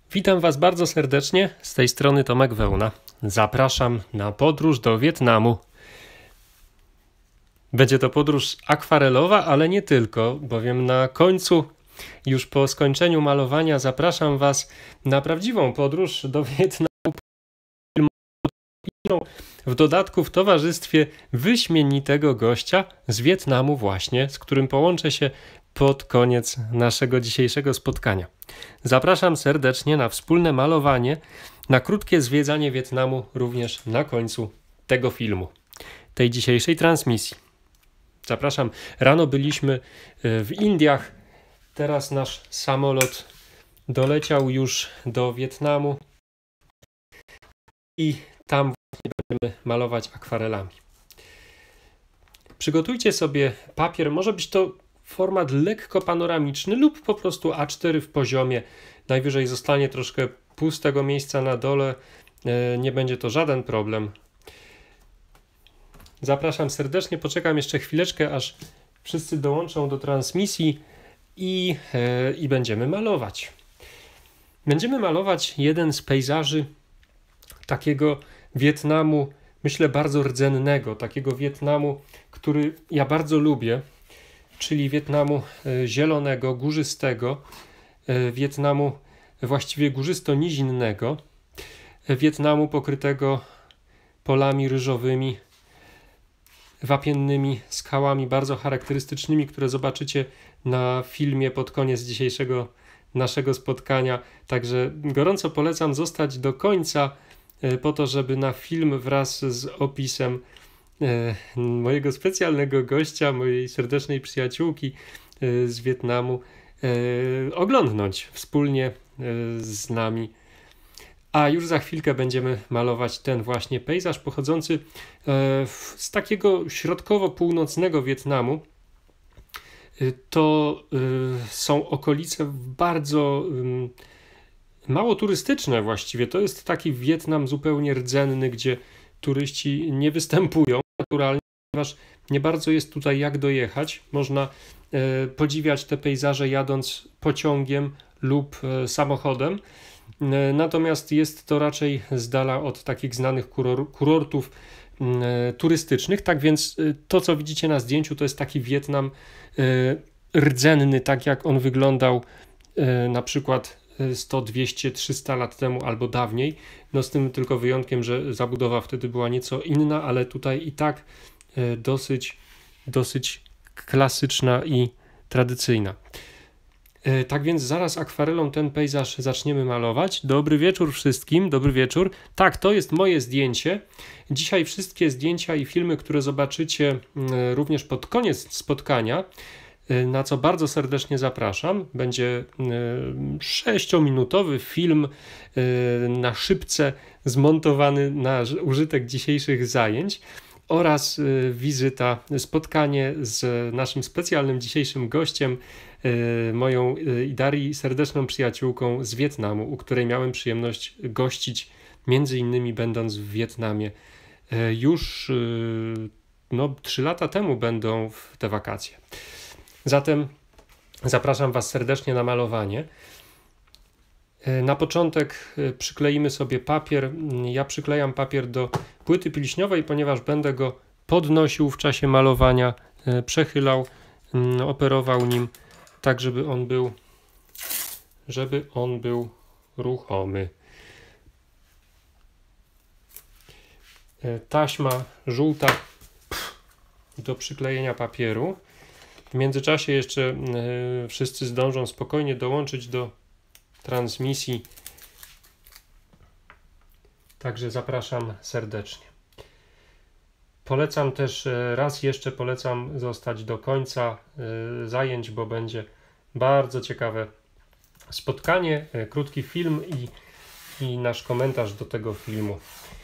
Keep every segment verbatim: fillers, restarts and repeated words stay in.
Witam Was bardzo serdecznie, z tej strony Tomek Wełna. Zapraszam na podróż do Wietnamu. Będzie to podróż akwarelowa, ale nie tylko, bowiem na końcu, już po skończeniu malowania, zapraszam Was na prawdziwą podróż do Wietnamu. W dodatku w towarzystwie wyśmienitego gościa z Wietnamu właśnie, z którym połączę się pod koniec naszego dzisiejszego spotkania. Zapraszam serdecznie na wspólne malowanie, na krótkie zwiedzanie Wietnamu również na końcu tego filmu, tej dzisiejszej transmisji. Zapraszam. Rano byliśmy w Indiach, teraz nasz samolot doleciał już do Wietnamu i tam właśnie będziemy malować akwarelami. Przygotujcie sobie papier, może być to format lekko panoramiczny lub po prostu A cztery w poziomie. Najwyżej zostanie troszkę pustego miejsca na dole, nie będzie to żaden problem. Zapraszam serdecznie, poczekam jeszcze chwileczkę, aż wszyscy dołączą do transmisji i, i będziemy malować. Będziemy malować jeden z pejzaży takiego Wietnamu, myślę bardzo rdzennego, takiego Wietnamu, który ja bardzo lubię, czyli Wietnamu zielonego, górzystego, Wietnamu właściwie górzysto-nizinnego, Wietnamu pokrytego polami ryżowymi, wapiennymi skałami bardzo charakterystycznymi, które zobaczycie na filmie pod koniec dzisiejszego naszego spotkania. Także gorąco polecam zostać do końca po to, żeby na film wraz z opisem mojego specjalnego gościa, mojej serdecznej przyjaciółki z Wietnamu oglądnąć wspólnie z nami. A już za chwilkę będziemy malować ten właśnie pejzaż pochodzący z takiego środkowo-północnego Wietnamu. To są okolice bardzo mało turystyczne właściwie. To jest taki Wietnam zupełnie rdzenny, gdzie turyści nie występują naturalnie, ponieważ nie bardzo jest tutaj jak dojechać. Można podziwiać te pejzaże jadąc pociągiem lub samochodem. Natomiast jest to raczej z dala od takich znanych kuror kurortów turystycznych. Tak więc to, co widzicie na zdjęciu, to jest taki Wietnam rdzenny, tak jak on wyglądał na przykład sto, dwieście, trzysta lat temu albo dawniej. No z tym tylko wyjątkiem, że zabudowa wtedy była nieco inna, ale tutaj i tak dosyć, dosyć klasyczna i tradycyjna. Tak więc zaraz akwarelą ten pejzaż zaczniemy malować. Dobry wieczór wszystkim, dobry wieczór. Tak, to jest moje zdjęcie. Dzisiaj wszystkie zdjęcia i filmy, które zobaczycie również pod koniec spotkania, na co bardzo serdecznie zapraszam. Będzie sześciominutowy film na szybce zmontowany na użytek dzisiejszych zajęć oraz wizyta, spotkanie z naszym specjalnym dzisiejszym gościem, moją Darii serdeczną przyjaciółką z Wietnamu, u której miałem przyjemność gościć, między innymi będąc w Wietnamie. Już no, trzy lata temu będą w te wakacje. Zatem zapraszam Was serdecznie na malowanie. Na początek przykleimy sobie papier. Ja przyklejam papier do płyty pilśniowej, ponieważ będę go podnosił w czasie malowania, przechylał, operował nim, tak żeby on był, żeby on był ruchomy. Taśma żółta do przyklejenia papieru. W międzyczasie jeszcze wszyscy zdążą spokojnie dołączyć do transmisji. Także zapraszam serdecznie. Polecam też, raz jeszcze polecam zostać do końca zajęć, bo będzie bardzo ciekawe spotkanie, krótki film i, i nasz komentarz do tego filmu.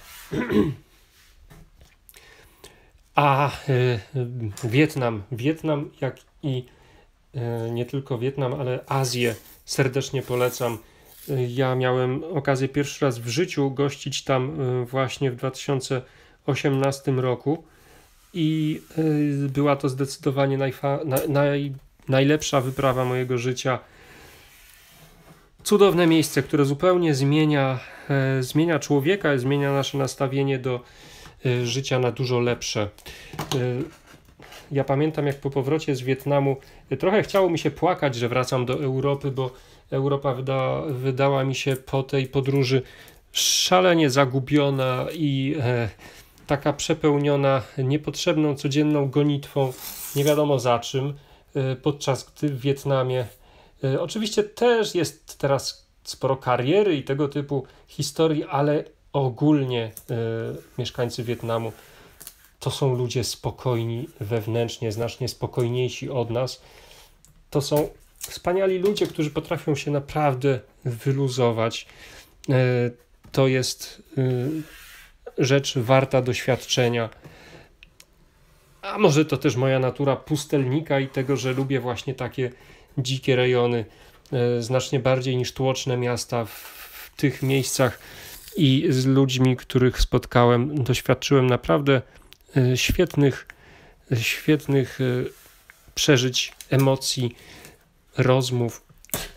A y, Wietnam, Wietnam jak i y, nie tylko Wietnam, ale Azję serdecznie polecam. Y, ja miałem okazję pierwszy raz w życiu gościć tam y, właśnie w dwa tysiące osiemnastym roku i y, była to zdecydowanie najfa, na, naj, najlepsza wyprawa mojego życia. Cudowne miejsce, które zupełnie zmienia, e, zmienia człowieka, zmienia nasze nastawienie do e, życia na dużo lepsze. E, ja pamiętam, jak po powrocie z Wietnamu e, trochę chciało mi się płakać, że wracam do Europy, bo Europa wyda, wydała mi się po tej podróży szalenie zagubiona i e, taka przepełniona niepotrzebną codzienną gonitwą, nie wiadomo za czym, e, podczas gdy w Wietnamie e, oczywiście też jest teraz sporo kariery i tego typu historii, ale ogólnie e, mieszkańcy Wietnamu to są ludzie spokojni wewnętrznie, znacznie spokojniejsi od nas. To są wspaniali ludzie, którzy potrafią się naprawdę wyluzować. E, to jest e, rzecz warta doświadczenia. A może to też moja natura pustelnika i tego, że lubię właśnie takie dzikie rejony, e, znacznie bardziej niż tłoczne miasta. W, w tych miejscach i z ludźmi, których spotkałem, doświadczyłem naprawdę e, świetnych, e, świetnych e, przeżyć, emocji, rozmów,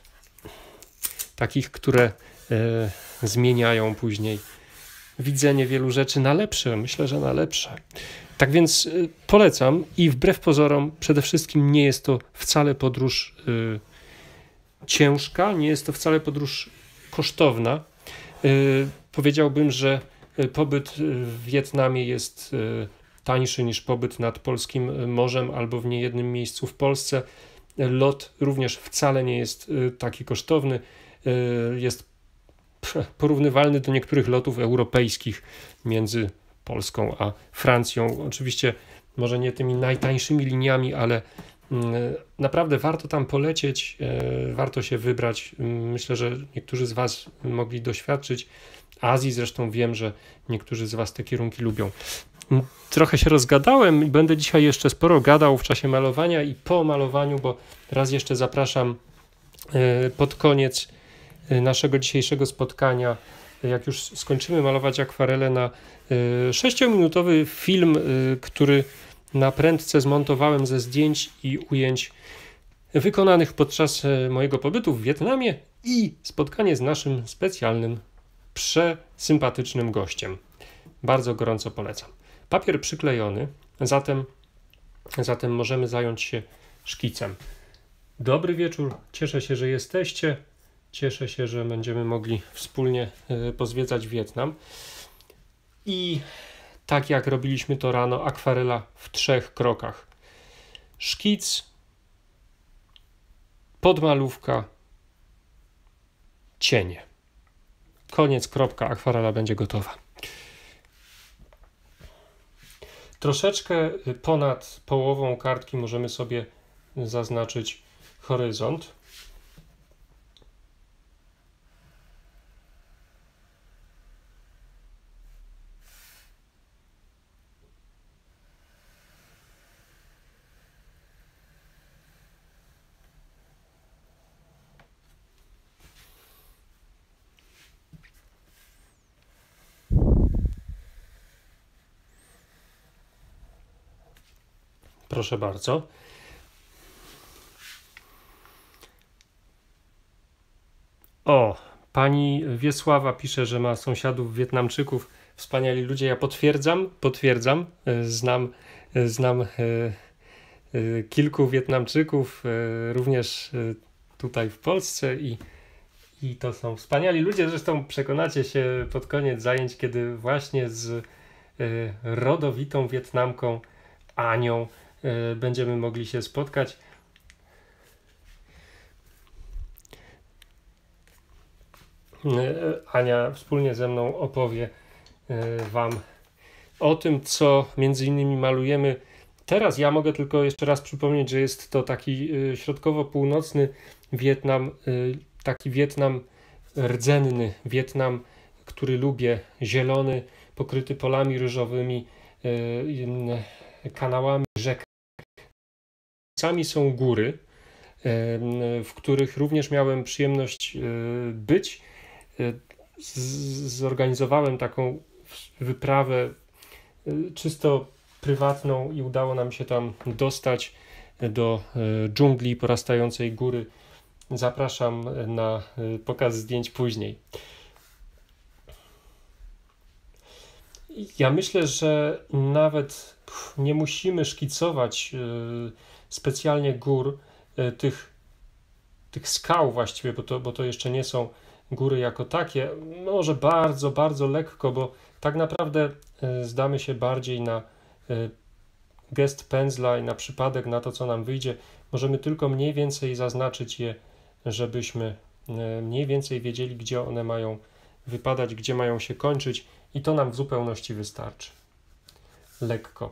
takich, które e, zmieniają później widzenie wielu rzeczy na lepsze. Myślę, że na lepsze. Tak więc y, polecam i wbrew pozorom przede wszystkim nie jest to wcale podróż y, ciężka, nie jest to wcale podróż kosztowna. Y, powiedziałbym, że pobyt w Wietnamie jest y, tańszy niż pobyt nad polskim morzem albo w niejednym miejscu w Polsce. Lot również wcale nie jest y, taki kosztowny. Y, jest porównywalny do niektórych lotów europejskich między Polską a Francją. Oczywiście może nie tymi najtańszymi liniami, ale naprawdę warto tam polecieć, warto się wybrać. Myślę, że niektórzy z Was mogli doświadczyć Azji, zresztą wiem, że niektórzy z Was te kierunki lubią. Trochę się rozgadałem i będę dzisiaj jeszcze sporo gadał w czasie malowania i po malowaniu, bo raz jeszcze zapraszam pod koniec naszego dzisiejszego spotkania, jak już skończymy malować akwarele, na sześciominutowy film, który na prędce zmontowałem ze zdjęć i ujęć wykonanych podczas mojego pobytu w Wietnamie i spotkanie z naszym specjalnym, przesympatycznym gościem. Bardzo gorąco polecam. Papier przyklejony, zatem, zatem możemy zająć się szkicem. Dobry wieczór, cieszę się, że jesteście. Cieszę się, że będziemy mogli wspólnie pozwiedzać Wietnam. I tak jak robiliśmy to rano, akwarela w trzech krokach. Szkic, podmalówka, cienie. Koniec, kropka, akwarela będzie gotowa. Troszeczkę ponad połową kartki możemy sobie zaznaczyć horyzont. Proszę bardzo. O, pani Wiesława pisze, że ma sąsiadów Wietnamczyków. Wspaniali ludzie. Ja potwierdzam, potwierdzam. Znam, znam e, e, kilku Wietnamczyków, e, również e, tutaj w Polsce i, i to są wspaniali ludzie. Zresztą przekonacie się pod koniec zajęć, kiedy właśnie z e, rodowitą Wietnamką Anią będziemy mogli się spotkać. Ania wspólnie ze mną opowie Wam o tym, co między innymi malujemy teraz. Ja mogę tylko jeszcze raz przypomnieć, że jest to taki środkowo-północny Wietnam, taki Wietnam rdzenny, Wietnam, który lubię, zielony, pokryty polami ryżowymi, kanałami rzek. Sami są góry, w których również miałem przyjemność być. Zorganizowałem taką wyprawę czysto prywatną i udało nam się tam dostać do dżungli porastającej góry zapraszam na pokaz zdjęć później. Ja myślę, że nawet nie musimy szkicować specjalnie gór, tych, tych skał właściwie, bo to, bo to jeszcze nie są góry jako takie. Może bardzo, bardzo lekko, bo tak naprawdę zdamy się bardziej na gest pędzla i na przypadek, na to, co nam wyjdzie. Możemy tylko mniej więcej zaznaczyć je, żebyśmy mniej więcej wiedzieli, gdzie one mają wypadać, gdzie mają się kończyć, i to nam w zupełności wystarczy. Lekko.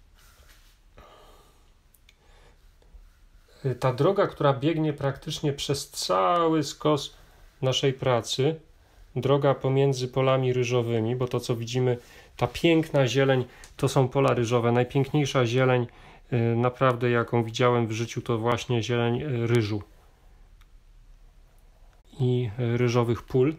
Ta droga, która biegnie praktycznie przez cały skos naszej pracy, droga pomiędzy polami ryżowymi, bo to, co widzimy, ta piękna zieleń, to są pola ryżowe. Najpiękniejsza zieleń, naprawdę, jaką widziałem w życiu, to właśnie zieleń ryżu i ryżowych pól.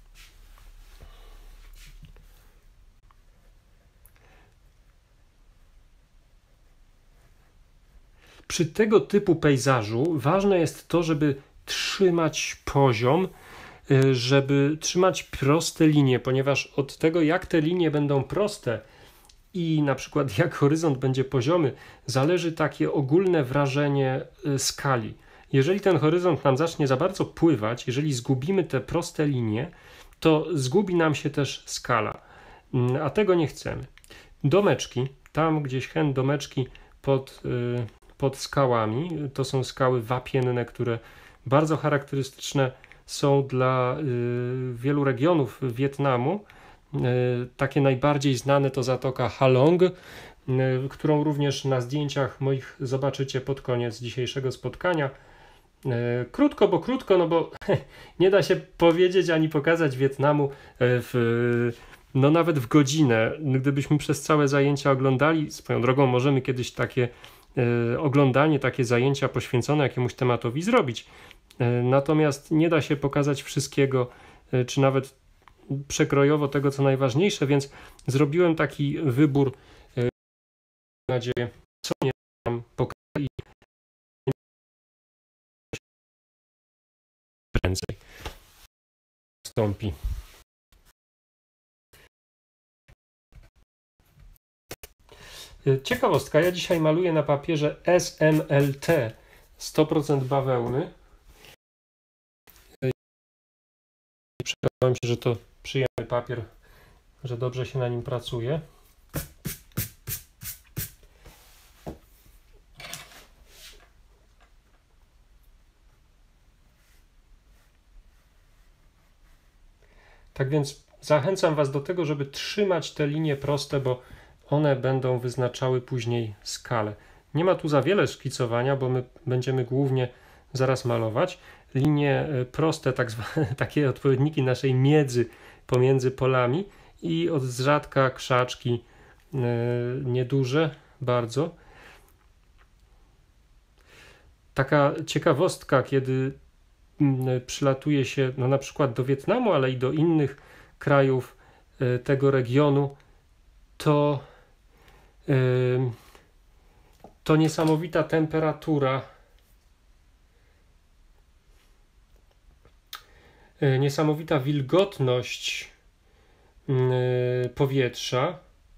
Przy tego typu pejzażu ważne jest to, żeby trzymać poziom, żeby trzymać proste linie, ponieważ od tego, jak te linie będą proste i na przykład jak horyzont będzie poziomy, zależy takie ogólne wrażenie skali. Jeżeli ten horyzont nam zacznie za bardzo pływać, jeżeli zgubimy te proste linie, to zgubi nam się też skala, a tego nie chcemy. Domeczki, tam gdzieś hen domeczki pod, pod skałami, to są skały wapienne, które bardzo charakterystyczne są dla wielu regionów Wietnamu. Takie najbardziej znane to Zatoka Halong, którą również na zdjęciach moich zobaczycie pod koniec dzisiejszego spotkania. Krótko, bo krótko, no bo nie da się powiedzieć ani pokazać Wietnamu w, no nawet w godzinę. Gdybyśmy przez całe zajęcia oglądali, swoją drogą możemy kiedyś takie oglądanie, takie zajęcia poświęcone jakiemuś tematowi zrobić. Natomiast nie da się pokazać wszystkiego, czy nawet przekrojowo tego, co najważniejsze, więc zrobiłem taki wybór, mam nadzieję, co nie tam pokaże i prędzej wstąpi. Ciekawostka, ja dzisiaj maluję na papierze S M L T sto procent bawełny. Przekonałem się, że to przyjemny papier, że dobrze się na nim pracuje. Tak więc zachęcam Was do tego, żeby trzymać te linie proste, bo one będą wyznaczały później skalę. Nie ma tu za wiele szkicowania, bo my będziemy głównie zaraz malować. Linie proste, tak zwane, takie odpowiedniki naszej miedzy pomiędzy polami i od zrzadka krzaczki yy, nieduże bardzo. Taka ciekawostka, kiedy yy, przylatuje się no, na przykład do Wietnamu, ale i do innych krajów yy, tego regionu, to yy, to niesamowita temperatura, niesamowita wilgotność powietrza.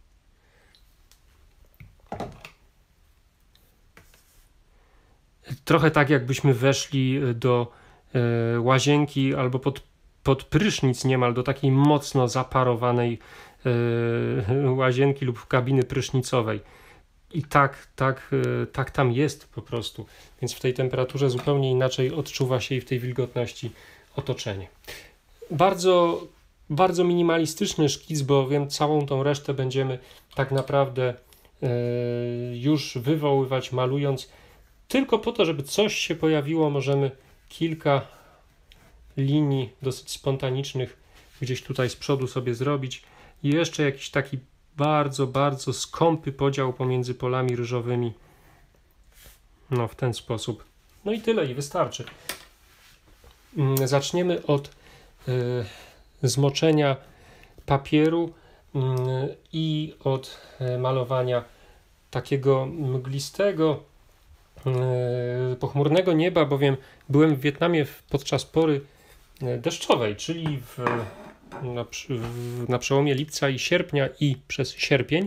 Trochę tak, jakbyśmy weszli do łazienki albo pod, pod prysznic niemal, do takiej mocno zaparowanej łazienki lub kabiny prysznicowej. I tak, tak, tak tam jest po prostu. Więc w tej temperaturze zupełnie inaczej odczuwa się i w tej wilgotności otoczenie. Bardzo, bardzo minimalistyczny szkic, bo wiem, całą tą resztę będziemy tak naprawdę e, już wywoływać, malując. Tylko po to, żeby coś się pojawiło, możemy kilka linii dosyć spontanicznych gdzieś tutaj z przodu sobie zrobić. I jeszcze jakiś taki bardzo, bardzo skąpy podział pomiędzy polami ryżowymi. No w ten sposób. No i tyle, i wystarczy. Zaczniemy od y, zmoczenia papieru y, i od y, malowania takiego mglistego, pochmurnego nieba, bowiem byłem w Wietnamie podczas pory deszczowej, czyli w, na, na przełomie lipca i sierpnia i przez sierpień,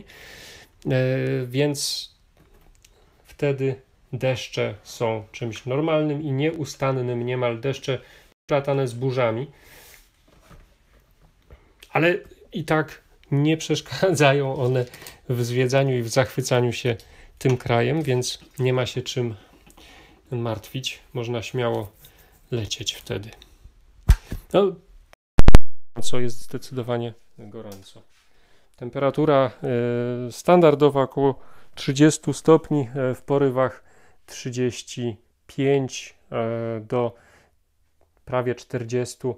więc wtedy deszcze są czymś normalnym i nieustannym, niemal deszcze splatane z burzami, ale i tak nie przeszkadzają one w zwiedzaniu i w zachwycaniu się tym krajem, więc nie ma się czym martwić. Można śmiało lecieć wtedy. No, co jest zdecydowanie gorąco. Temperatura y, standardowa około trzydzieści stopni, y, w porywach trzydzieści pięć y, do prawie czterdzieści.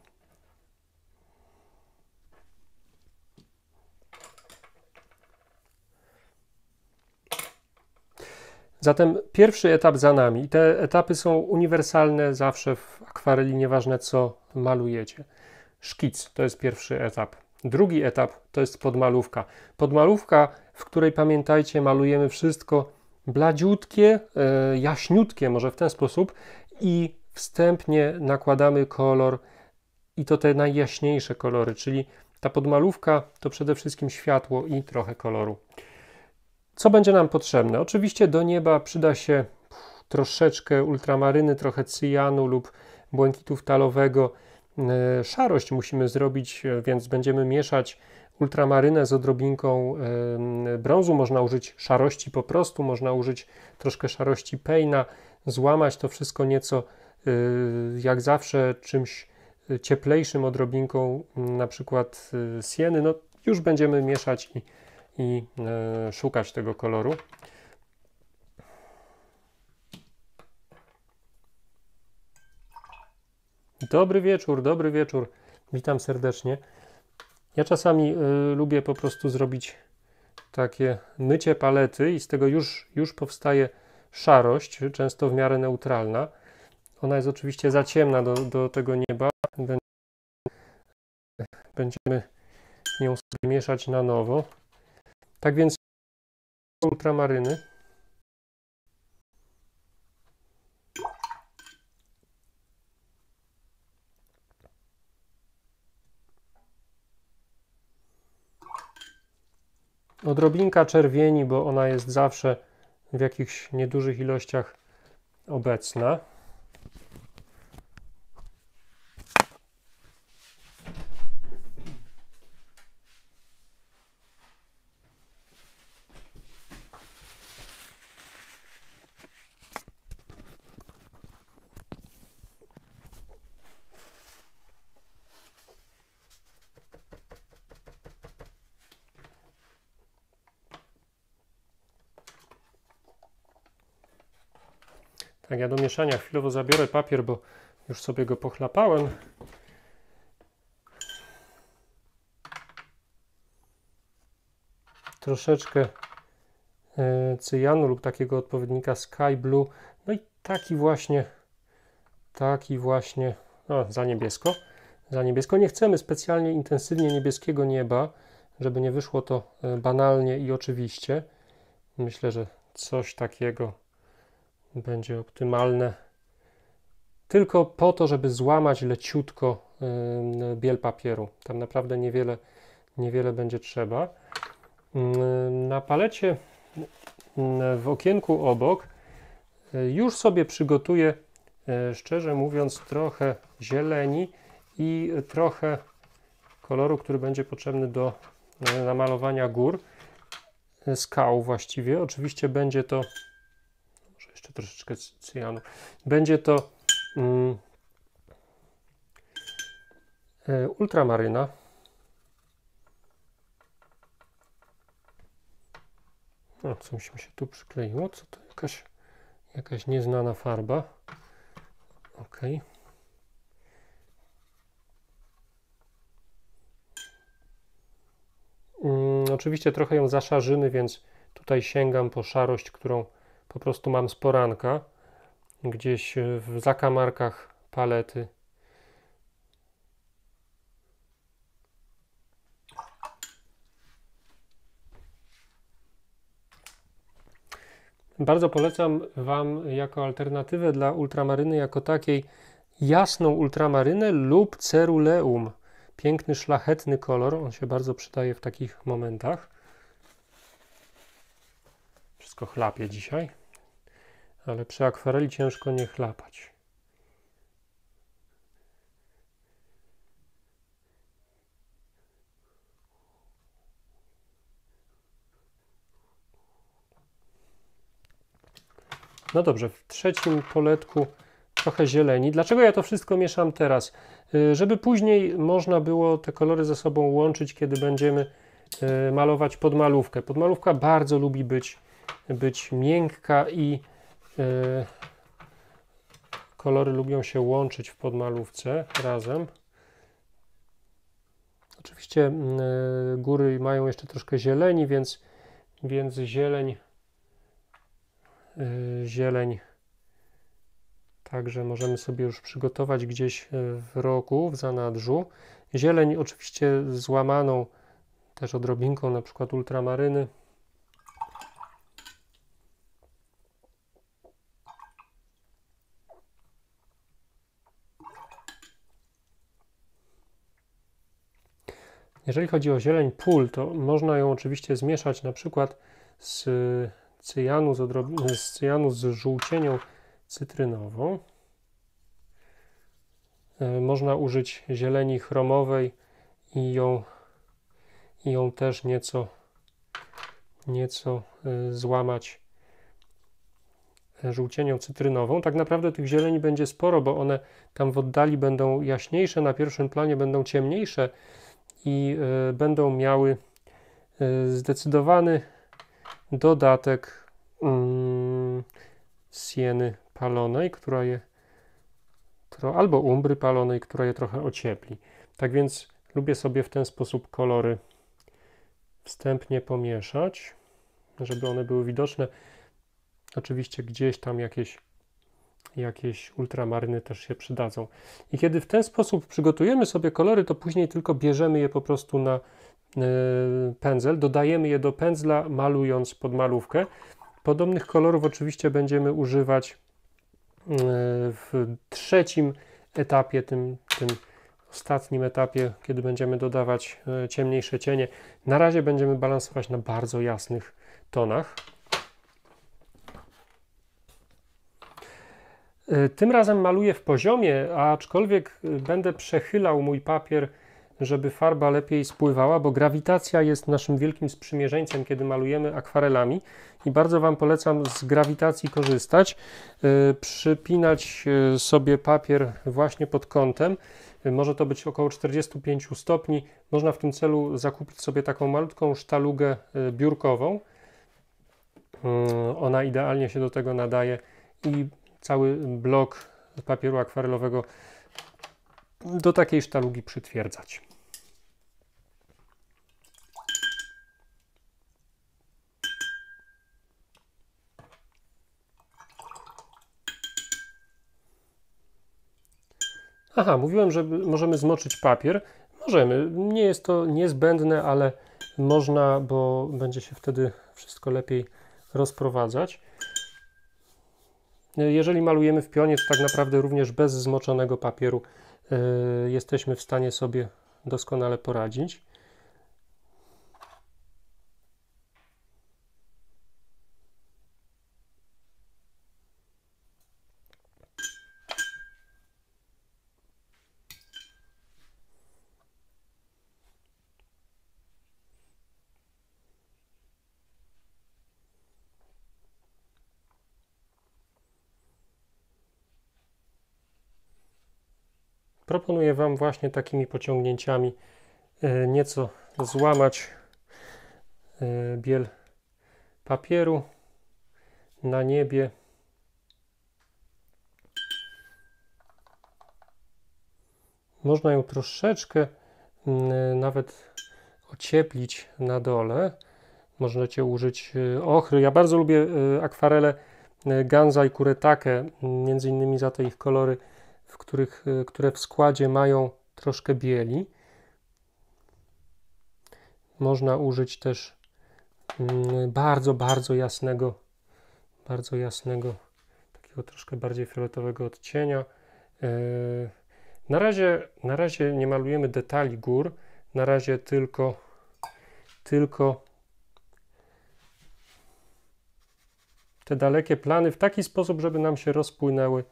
Zatem pierwszy etap za nami. Te etapy są uniwersalne zawsze w akwareli, nieważne co malujecie. Szkic to jest pierwszy etap. Drugi etap to jest podmalówka. Podmalówka, w której, pamiętajcie, malujemy wszystko bladziutkie, e, jaśniutkie, może w ten sposób, i wstępnie nakładamy kolor, i to te najjaśniejsze kolory, czyli ta podmalówka to przede wszystkim światło i trochę koloru. Co będzie nam potrzebne? Oczywiście do nieba przyda się troszeczkę ultramaryny, trochę cyjanu lub błękitu ftalowego. Szarość musimy zrobić, więc będziemy mieszać ultramarynę z odrobinką brązu. Można użyć szarości po prostu, można użyć troszkę szarości Payne'a, złamać to wszystko nieco, jak zawsze, czymś cieplejszym, odrobinką na przykład sieny. No, już będziemy mieszać i i e, szukać tego koloru. Dobry wieczór, dobry wieczór. Witam serdecznie. Ja czasami y, lubię po prostu zrobić takie mycie palety i z tego już, już powstaje szarość, często w miarę neutralna. Ona jest oczywiście za ciemna do, do tego nieba. Będziemy ją sobie mieszać na nowo. Tak więc ultramaryny. Odrobinka czerwieni, bo ona jest zawsze w jakichś niedużych ilościach obecna. Tak, ja do mieszania chwilowo zabiorę papier, bo już sobie go pochlapałem. Troszeczkę cyjanu lub takiego odpowiednika Sky Blue. No i taki właśnie, taki właśnie, o, za niebiesko. Za niebiesko. Nie chcemy specjalnie intensywnie niebieskiego nieba, żeby nie wyszło to banalnie i oczywiście. Myślę, że coś takiego będzie optymalne. Tylko po to, żeby złamać leciutko biel papieru. Tam naprawdę niewiele, niewiele będzie trzeba. Na palecie w okienku obok już sobie przygotuję, szczerze mówiąc, trochę zieleni i trochę koloru, który będzie potrzebny do namalowania gór, skał właściwie. Oczywiście będzie to, może jeszcze troszeczkę cyjanu, będzie to um, ultramaryna. No, coś mi się tu przykleiło. Co to? Jakaś, jakaś nieznana farba. Ok. Hmm, oczywiście trochę ją zaszarzymy, więc tutaj sięgam po szarość, którą po prostu mam z poranka. Gdzieś w zakamarkach palety. Bardzo polecam Wam jako alternatywę dla ultramaryny jako takiej jasną ultramarynę lub ceruleum. Piękny, szlachetny kolor, on się bardzo przydaje w takich momentach. Wszystko chlapie dzisiaj, ale przy akwareli ciężko nie chlapać. No dobrze, w trzecim poletku trochę zieleni. Dlaczego ja to wszystko mieszam teraz? Żeby później można było te kolory ze sobą łączyć, kiedy będziemy malować podmalówkę. Podmalówka bardzo lubi być, być miękka i kolory lubią się łączyć w podmalówce razem. Oczywiście góry mają jeszcze troszkę zieleni, więc, więc zieleń zieleń także możemy sobie już przygotować gdzieś w rogu, w zanadrzu. Zieleń oczywiście złamaną też odrobinką, na przykład ultramaryny. Jeżeli chodzi o zieleń pól, to można ją oczywiście zmieszać na przykład z cyjanu z, odrob- z cyjanu z żółcienią cytrynową. Można użyć zieleni chromowej i ją, i ją też nieco, nieco złamać żółcienią cytrynową. Tak naprawdę tych zieleni będzie sporo, bo one tam w oddali będą jaśniejsze, na pierwszym planie będą ciemniejsze i y, będą miały y, zdecydowany dodatek y, sieny palonej, która je tro, albo umbry palonej, która je trochę ociepli. Tak więc lubię sobie w ten sposób kolory wstępnie pomieszać, żeby one były widoczne. Oczywiście gdzieś tam jakieś, jakieś ultramaryny też się przydadzą. I kiedy w ten sposób przygotujemy sobie kolory, to później tylko bierzemy je po prostu na y, pędzel, dodajemy je do pędzla, malując podmalówkę. Podobnych kolorów oczywiście będziemy używać y, w trzecim etapie, tym, tym ostatnim etapie, kiedy będziemy dodawać y, ciemniejsze cienie. Na razie będziemy balansować na bardzo jasnych tonach. Tym razem maluję w poziomie, aczkolwiek będę przechylał mój papier, żeby farba lepiej spływała, bo grawitacja jest naszym wielkim sprzymierzeńcem, kiedy malujemy akwarelami i bardzo Wam polecam z grawitacji korzystać, przypinać sobie papier właśnie pod kątem. Może to być około czterdzieści pięć stopni. Można w tym celu zakupić sobie taką malutką sztalugę biurkową. Ona idealnie się do tego nadaje i cały blok papieru akwarelowego do takiej sztalugi przytwierdzać. Aha, mówiłem, że możemy zmoczyć papier. Możemy. Nie jest to niezbędne, ale można, bo będzie się wtedy wszystko lepiej rozprowadzać. Jeżeli malujemy w pionie, to tak naprawdę również bez zmoczonego papieru yy, jesteśmy w stanie sobie doskonale poradzić. Proponuję Wam właśnie takimi pociągnięciami nieco złamać biel papieru na niebie. Można ją troszeczkę nawet ocieplić na dole. Możecie użyć ochry. Ja bardzo lubię akwarele Ganza i Kuretake, między innymi za te ich kolory, w których, które w składzie mają troszkę bieli. Można użyć też bardzo, bardzo jasnego, bardzo jasnego, takiego troszkę bardziej fioletowego odcienia. Na razie, na razie nie malujemy detali gór, na razie tylko, tylko te dalekie plany w taki sposób, żeby nam się rozpłynęły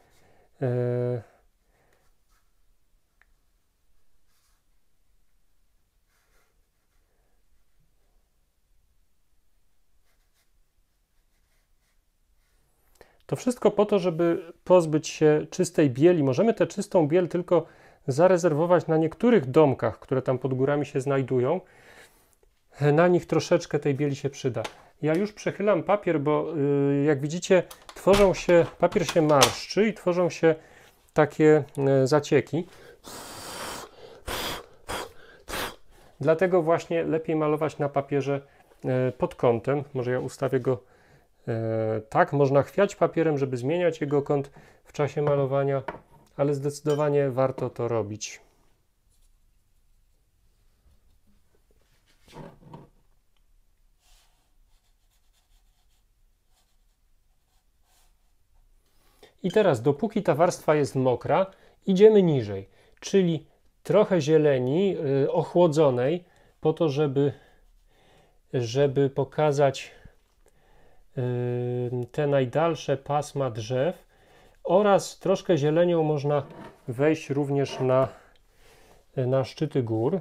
To wszystko po to, żeby pozbyć się czystej bieli. Możemy tę czystą biel tylko zarezerwować na niektórych domkach, które tam pod górami się znajdują. Na nich troszeczkę tej bieli się przyda. Ja już przechylam papier, bo yy, jak widzicie, tworzą się, papier się marszczy i tworzą się takie yy, zacieki. Dlatego właśnie lepiej malować na papierze yy, pod kątem. Może ja ustawię go tak, można chwiać papierem, żeby zmieniać jego kąt w czasie malowania, ale zdecydowanie warto to robić. I teraz, dopóki ta warstwa jest mokra, idziemy niżej, czyli trochę zieleni yy, ochłodzonej, po to, żeby, żeby pokazać te najdalsze pasma drzew oraz troszkę zielenią można wejść również na, na szczyty gór.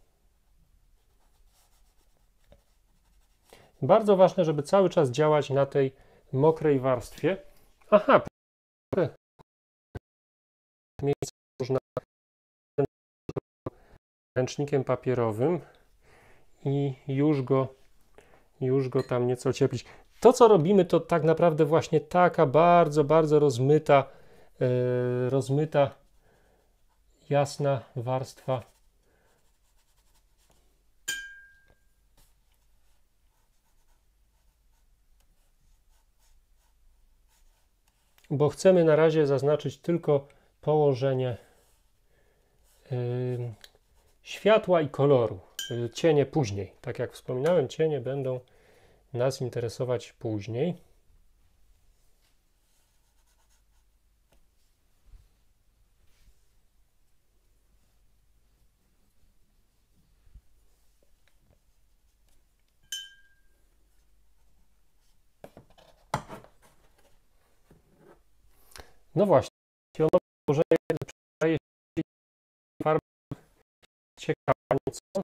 Bardzo ważne, żeby cały czas działać na tej mokrej warstwie. Aha, miejsce można ręcznikiem papierowym i już go, już go tam nieco ocieplić. To, co robimy, to tak naprawdę właśnie taka bardzo, bardzo rozmyta, yy, rozmyta, jasna warstwa. Bo chcemy na razie zaznaczyć tylko położenie yy, światła i koloru. Yy, cienie później. Tak jak wspominałem, cienie będą nas interesować później. No właśnie, ono położenie przydaje się farbę ciekawa nieco.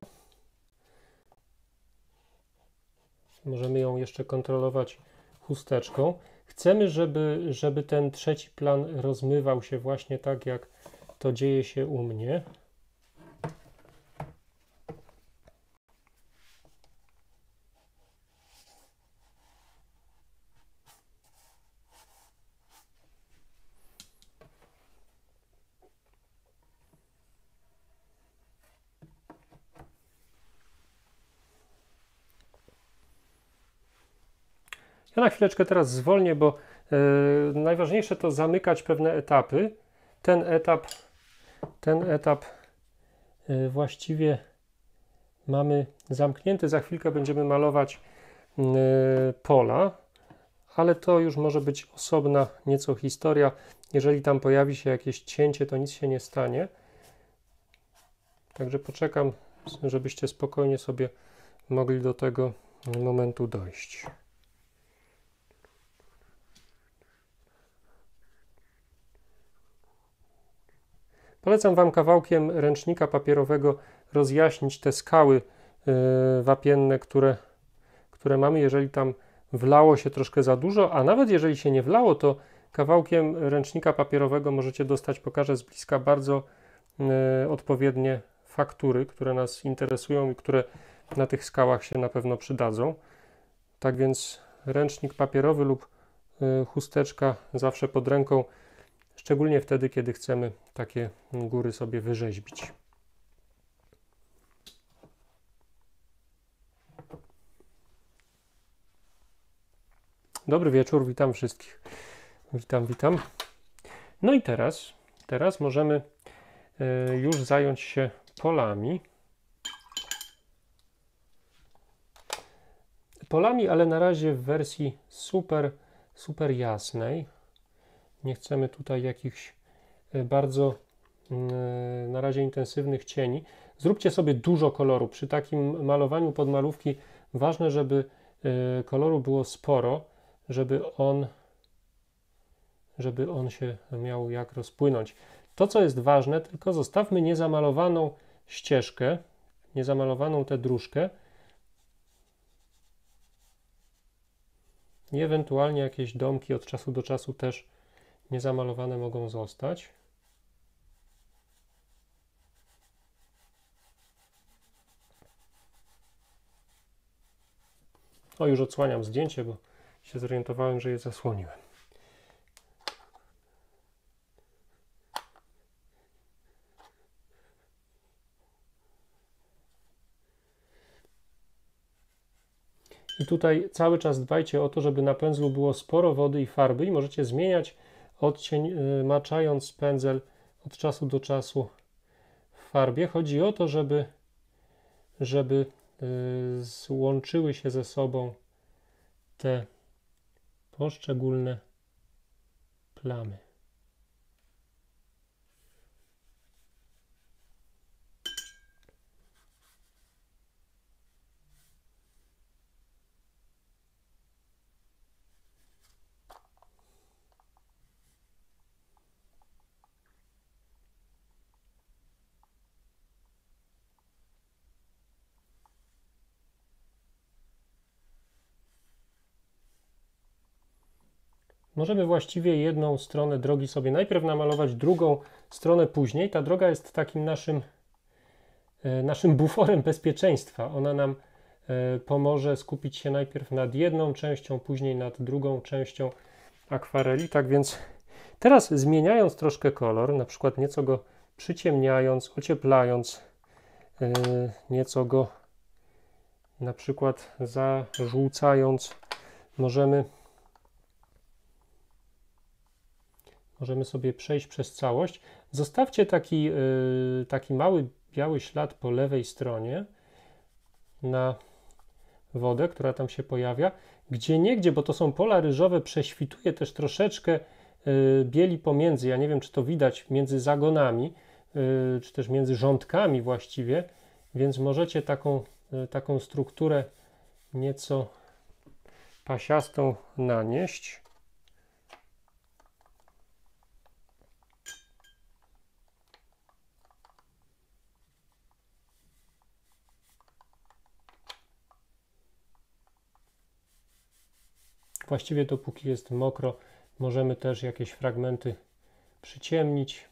Możemy ją jeszcze kontrolować chusteczką. Chcemy, żeby, żeby ten trzeci plan rozmywał się właśnie tak, jak to dzieje się u mnie. Ja na chwileczkę teraz zwolnię, bo yy, najważniejsze to zamykać pewne etapy. Ten etap, ten etap yy, właściwie mamy zamknięty. Za chwilkę będziemy malować yy, pola, ale to już może być osobna nieco historia. Jeżeli tam pojawi się jakieś cięcie, to nic się nie stanie. Także poczekam, żebyście spokojnie sobie mogli do tego momentu dojść. Polecam Wam kawałkiem ręcznika papierowego rozjaśnić te skały yy, wapienne, które, które mamy. Jeżeli tam wlało się troszkę za dużo, a nawet jeżeli się nie wlało, to kawałkiem ręcznika papierowego możecie dostać, pokażę z bliska, bardzo yy, odpowiednie faktury, które nas interesują i które na tych skałach się na pewno przydadzą. Tak więc ręcznik papierowy lub yy, chusteczka zawsze pod ręką, szczególnie wtedy, kiedy chcemy takie góry sobie wyrzeźbić. Dobry wieczór, witam wszystkich. Witam, witam. No i teraz, teraz możemy y, już zająć się polami. Polami, ale na razie w wersji super super jasnej. Nie chcemy tutaj jakichś bardzo na razie intensywnych cieni. Zróbcie sobie dużo koloru. Przy takim malowaniu podmalówki ważne, żeby koloru było sporo, żeby on, żeby on się miał jak rozpłynąć. To, co jest ważne, tylko zostawmy niezamalowaną ścieżkę, niezamalowaną tę dróżkę i ewentualnie jakieś domki od czasu do czasu też niezamalowane mogą zostać. O, już odsłaniam zdjęcie, bo się zorientowałem, że je zasłoniłem. I tutaj cały czas dbajcie o to, żeby na pędzlu było sporo wody i farby i możecie zmieniać odcień, maczając pędzel od czasu do czasu w farbie. Chodzi o to, żeby, żeby złączyły się ze sobą te poszczególne plamy. Możemy właściwie jedną stronę drogi sobie najpierw namalować, drugą stronę później. Ta droga jest takim naszym, naszym buforem bezpieczeństwa. Ona nam pomoże skupić się najpierw nad jedną częścią, później nad drugą częścią akwareli. Tak więc teraz zmieniając troszkę kolor, na przykład nieco go przyciemniając, ocieplając, nieco go na przykład zażółcając, możemy Możemy sobie przejść przez całość. Zostawcie taki, yy, taki mały biały ślad po lewej stronie na wodę, która tam się pojawia. Gdzie niegdzie, bo to są pola ryżowe, prześwituje też troszeczkę yy, bieli pomiędzy. Ja nie wiem, czy to widać między zagonami, yy, czy też między rządkami właściwie, więc możecie taką, yy, taką strukturę nieco pasiastą nanieść. Właściwie dopóki jest mokro, możemy też jakieś fragmenty przyciemnić.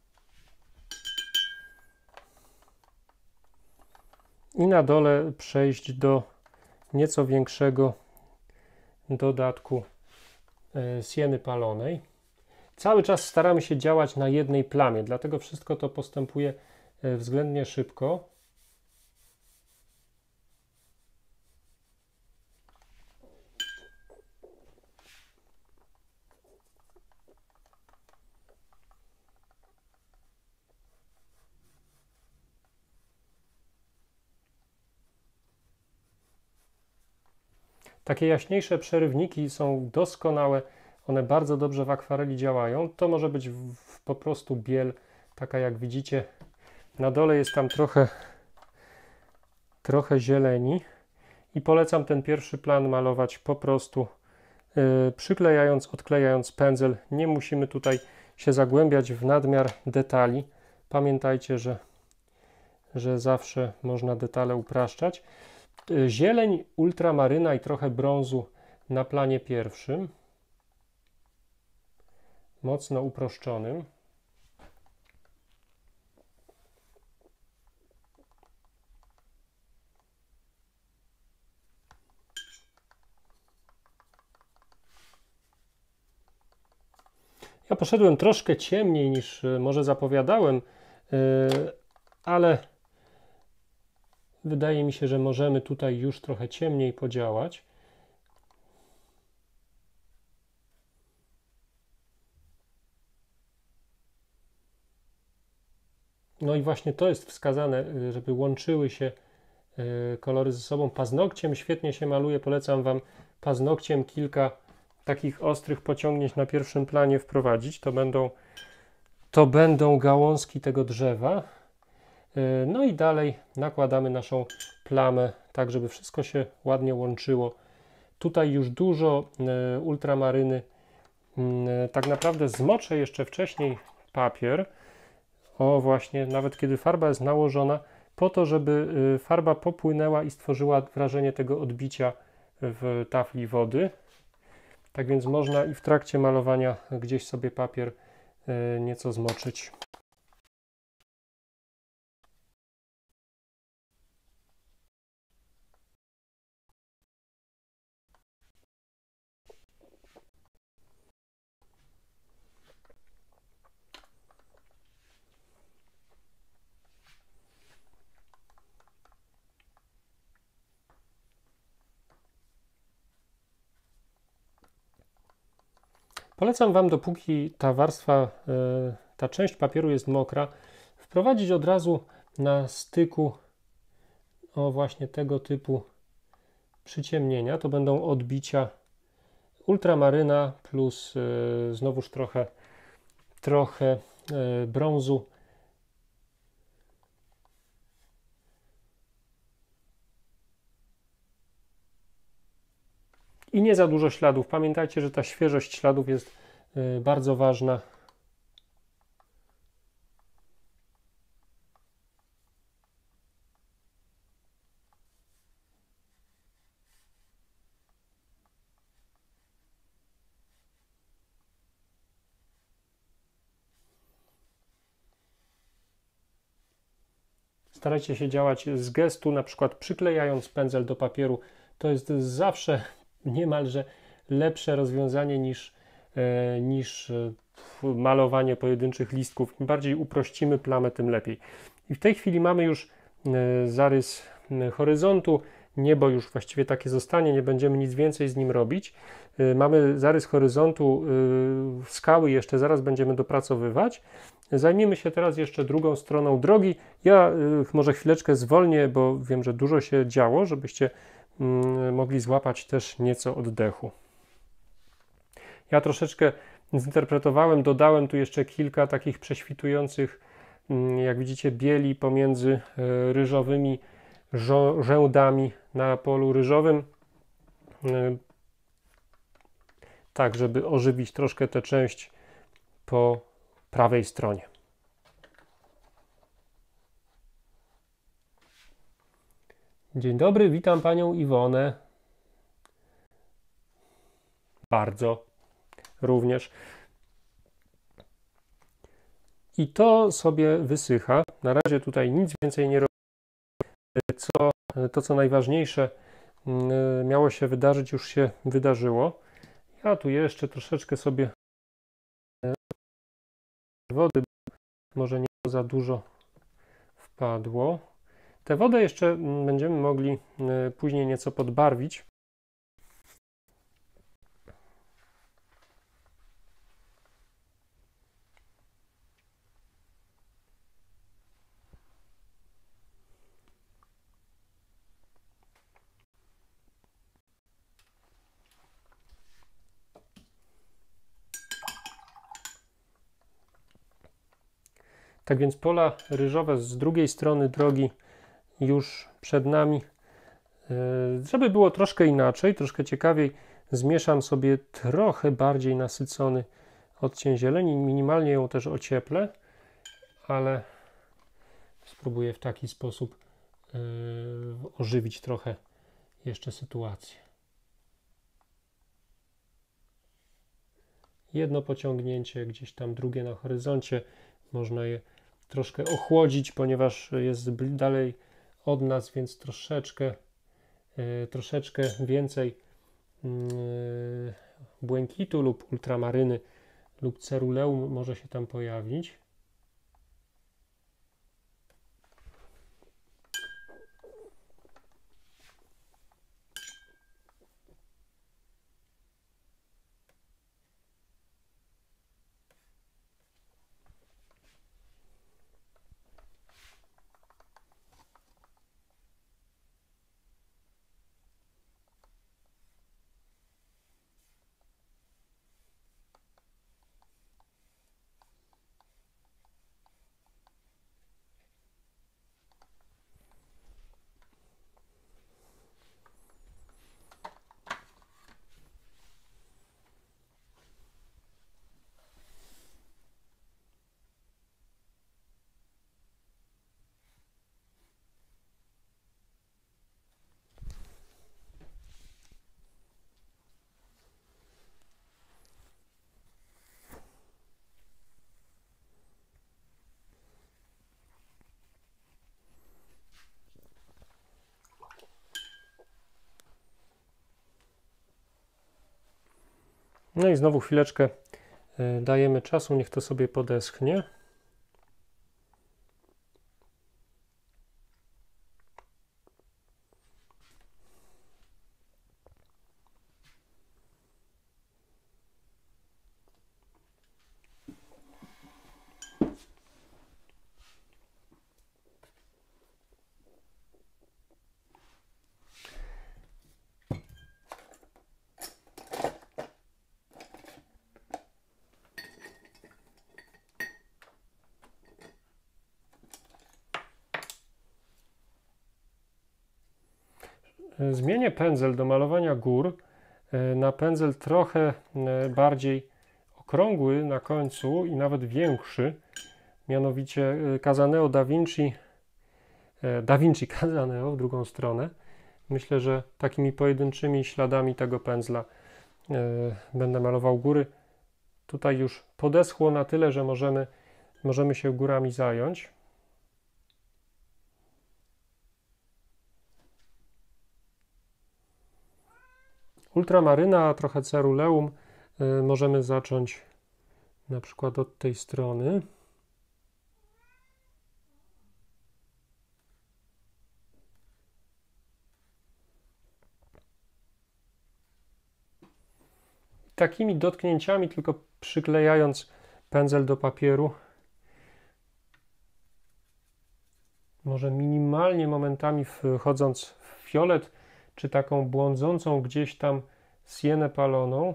I na dole przejść do nieco większego dodatku sieny palonej. Cały czas staramy się działać na jednej plamie, dlatego wszystko to postępuje względnie szybko. Takie jaśniejsze przerywniki są doskonałe, one bardzo dobrze w akwareli działają. To może być w, w po prostu biel, taka jak widzicie. Na dole jest tam trochę, trochę zieleni i polecam ten pierwszy plan malować po prostu yy, przyklejając, odklejając pędzel. Nie musimy tutaj się zagłębiać w nadmiar detali. Pamiętajcie, że, że zawsze można detale upraszczać. Zieleń, ultramaryna i trochę brązu na planie pierwszym, mocno uproszczonym. Ja poszedłem troszkę ciemniej niż może zapowiadałem, ale wydaje mi się, że możemy tutaj już trochę ciemniej podziałać. No i właśnie to jest wskazane, żeby łączyły się kolory ze sobą. Paznokciem świetnie się maluje. Polecam Wam paznokciem kilka takich ostrych pociągnięć na pierwszym planie wprowadzić. To będą, to będą gałązki tego drzewa. No i dalej nakładamy naszą plamę, tak żeby wszystko się ładnie łączyło. Tutaj już dużo ultramaryny. Tak naprawdę zmoczę jeszcze wcześniej papier. O właśnie, nawet kiedy farba jest nałożona, po to, żeby farba popłynęła i stworzyła wrażenie tego odbicia w tafli wody. Tak więc można i w trakcie malowania gdzieś sobie papier nieco zmoczyć. Polecam Wam, dopóki ta warstwa, ta część papieru jest mokra, wprowadzić od razu na styku o właśnie tego typu przyciemnienia. To będą odbicia ultramaryna plus znowuż trochę, trochę brązu. I nie za dużo śladów. Pamiętajcie, że ta świeżość śladów jest bardzo ważna. Starajcie się działać z gestu, na przykład przyklejając pędzel do papieru. To jest zawsze niemalże lepsze rozwiązanie niż, e, niż malowanie pojedynczych listków. Im bardziej uprościmy plamę, tym lepiej. I w tej chwili mamy już e, zarys horyzontu. Niebo już właściwie takie zostanie, nie będziemy nic więcej z nim robić. E, mamy zarys horyzontu, e, skały jeszcze zaraz będziemy dopracowywać. Zajmiemy się teraz jeszcze drugą stroną drogi. Ja y, może chwileczkę zwolnię, bo wiem, że dużo się działo, żebyście y, mogli złapać też nieco oddechu. Ja troszeczkę zinterpretowałem, dodałem tu jeszcze kilka takich prześwitujących, y, jak widzicie, bieli pomiędzy y, ryżowymi rzędami na polu ryżowym. Y, tak, żeby ożywić troszkę tę część po prawej stronie. Dzień dobry, witam Panią Iwonę. Bardzo również. I to sobie wysycha. Na razie tutaj nic więcej nie robię. Co, to, co najważniejsze miało się wydarzyć, już się wydarzyło. Ja tu jeszcze troszeczkę sobie wody, może nie za dużo wpadło. Tę wodę jeszcze będziemy mogli później nieco podbarwić. Tak więc pola ryżowe z drugiej strony drogi już przed nami. Żeby było troszkę inaczej, troszkę ciekawiej, zmieszam sobie trochę bardziej nasycony odcień zieleni, minimalnie ją też ocieplę, ale spróbuję w taki sposób yy, ożywić trochę jeszcze sytuację. Jedno pociągnięcie, gdzieś tam drugie na horyzoncie, można je troszkę ochłodzić, ponieważ jest dalej od nas, więc troszeczkę troszeczkę więcej błękitu lub ultramaryny lub ceruleum może się tam pojawić. No i znowu chwileczkę dajemy czasu, niech to sobie podeschnie. Zmienię pędzel do malowania gór na pędzel trochę bardziej okrągły na końcu i nawet większy, mianowicie Casaneo Da Vinci, Da Vinci Casaneo w drugą stronę. Myślę, że takimi pojedynczymi śladami tego pędzla będę malował góry. Tutaj już podeschło na tyle, że możemy, możemy się górami zająć. Ultramaryna, a trochę ceruleum y, możemy zacząć na przykład od tej strony. Takimi dotknięciami, tylko przyklejając pędzel do papieru, może minimalnie momentami wchodząc w fiolet, czy taką błądzącą gdzieś tam sienę paloną.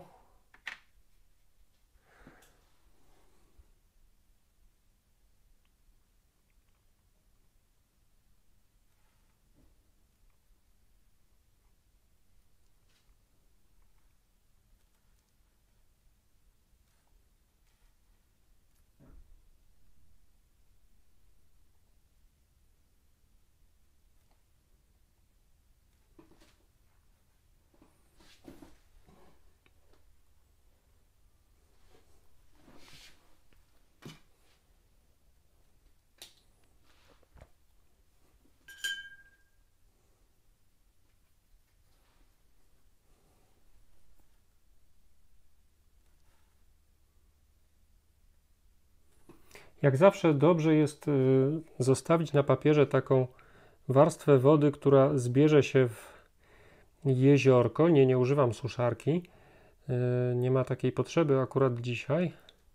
Jak zawsze dobrze jest y, zostawić na papierze taką warstwę wody, która zbierze się w jeziorko. Nie, nie używam suszarki. Y, nie ma takiej potrzeby akurat dzisiaj.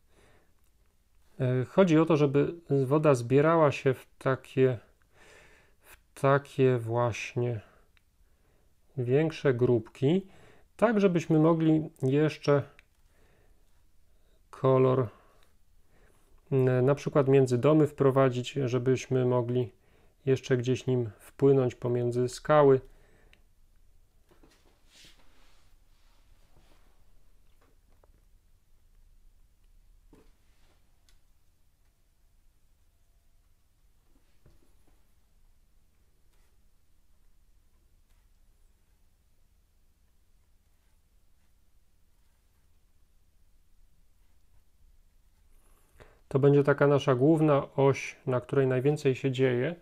Y, chodzi o to, żeby woda zbierała się w takie, w takie właśnie większe grupki, tak żebyśmy mogli jeszcze kolor na przykład między domy wprowadzić, żebyśmy mogli jeszcze gdzieś nim wpłynąć pomiędzy skały. To będzie taka nasza główna oś, na której najwięcej się dzieje.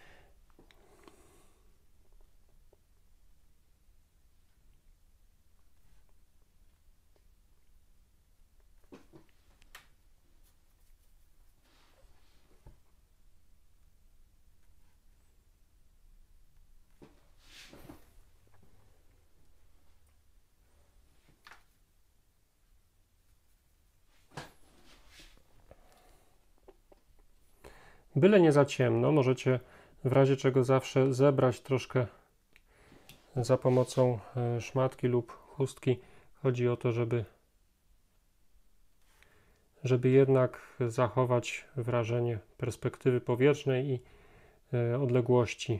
Byle nie za ciemno, możecie w razie czego zawsze zebrać troszkę za pomocą szmatki lub chustki. Chodzi o to, żeby, żeby jednak zachować wrażenie perspektywy powietrznej i odległości.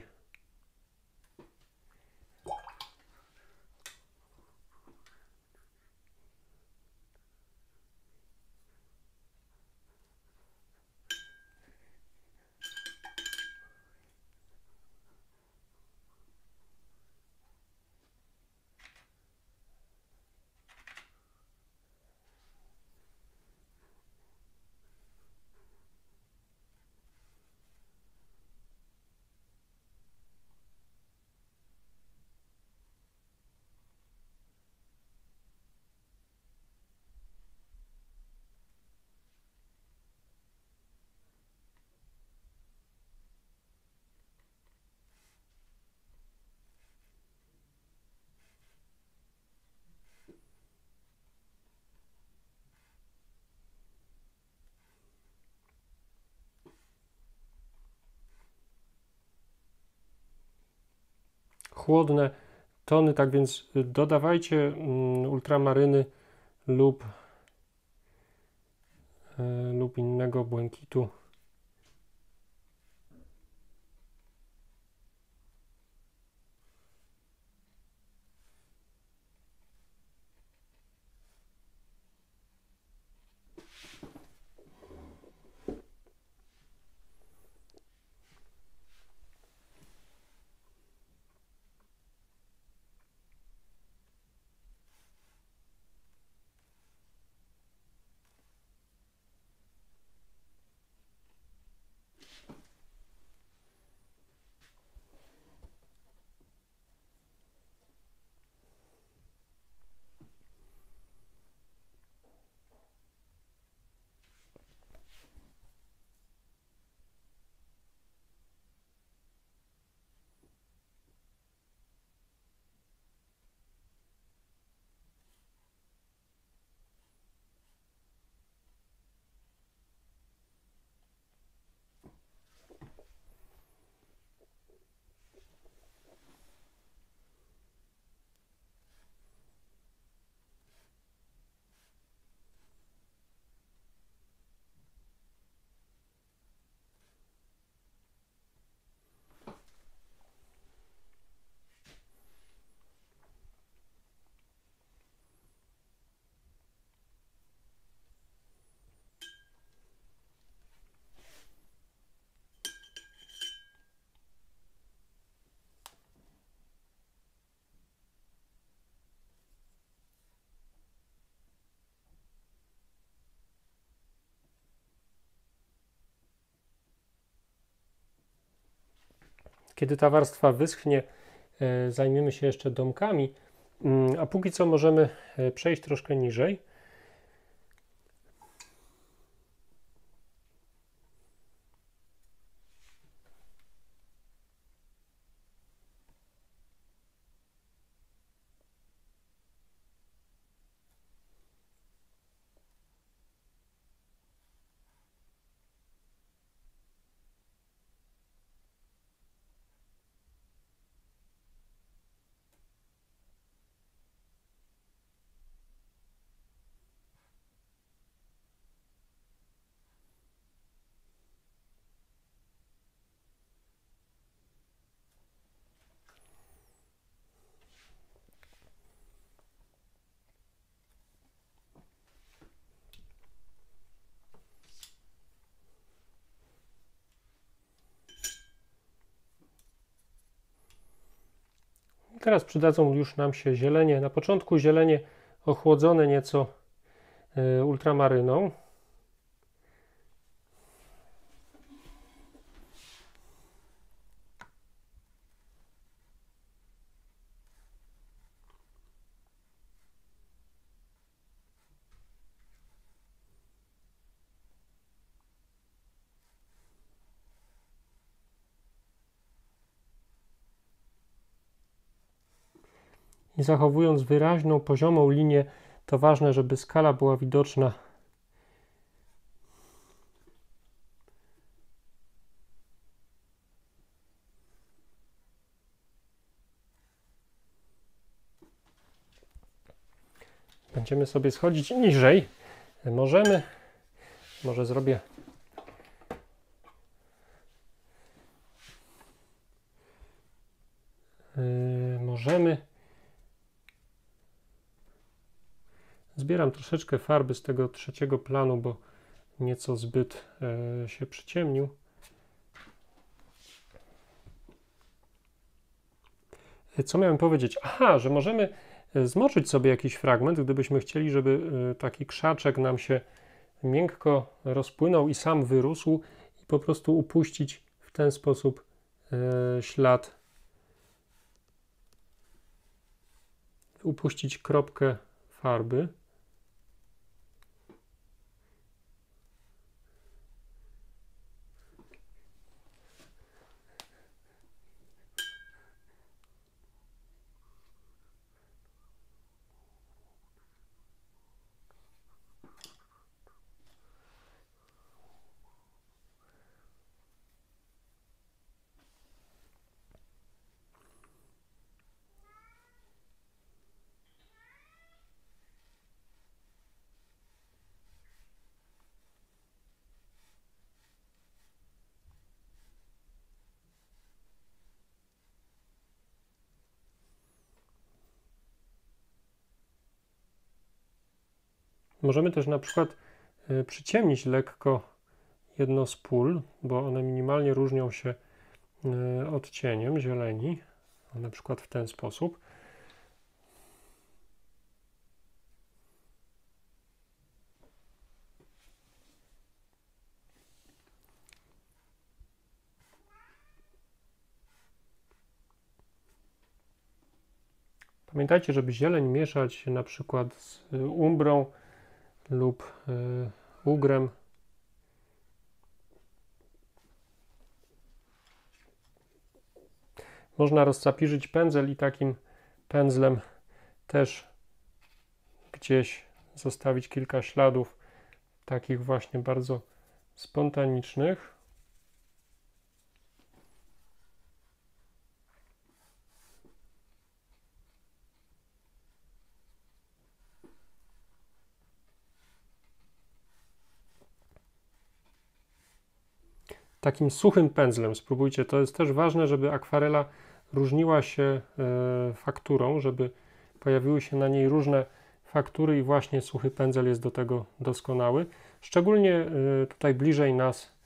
chłodne tony, tak więc dodawajcie ultramaryny lub, lub innego błękitu. Kiedy ta warstwa wyschnie, zajmiemy się jeszcze domkami, a póki co możemy przejść troszkę niżej. Teraz przydadzą już nam się zielenie. Na początku zielenie ochłodzone nieco ultramaryną. I zachowując wyraźną, poziomą linię, to ważne, żeby skala była widoczna. Będziemy sobie schodzić niżej. Możemy, może zrobię yy, możemy zbieram troszeczkę farby z tego trzeciego planu, bo nieco zbyt e, się przyciemnił. Co miałem powiedzieć? Aha, że możemy zmoczyć sobie jakiś fragment, gdybyśmy chcieli, żeby taki krzaczek nam się miękko rozpłynął i sam wyrósł, i po prostu upuścić w ten sposób e, ślad, upuścić kropkę farby. Możemy też na przykład przyciemnić lekko jedno z pól, bo one minimalnie różnią się odcieniem zieleni, na przykład w ten sposób. Pamiętajcie, żeby zieleń mieszać na przykład z umbrą lub ugrem. Można rozcapiżyć pędzel i takim pędzlem też gdzieś zostawić kilka śladów takich właśnie bardzo spontanicznych. Takim suchym pędzlem spróbujcie. To jest też ważne, żeby akwarela różniła się fakturą, żeby pojawiły się na niej różne faktury i właśnie suchy pędzel jest do tego doskonały. Szczególnie tutaj bliżej nas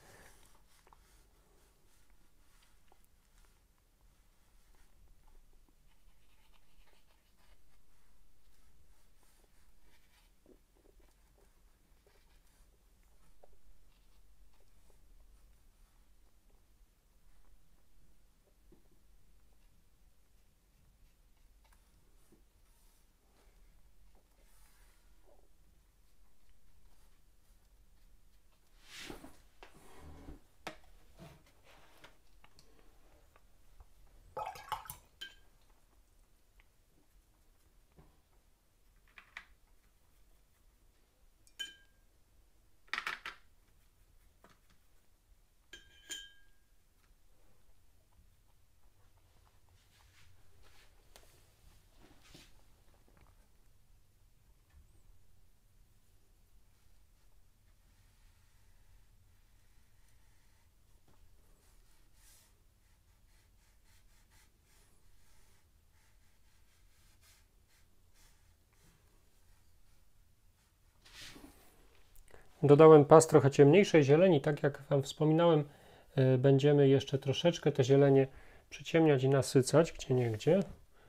dodałem pas trochę ciemniejszej zieleni. Tak jak Wam wspominałem, będziemy jeszcze troszeczkę te zielenie przyciemniać i nasycać gdzieniegdzie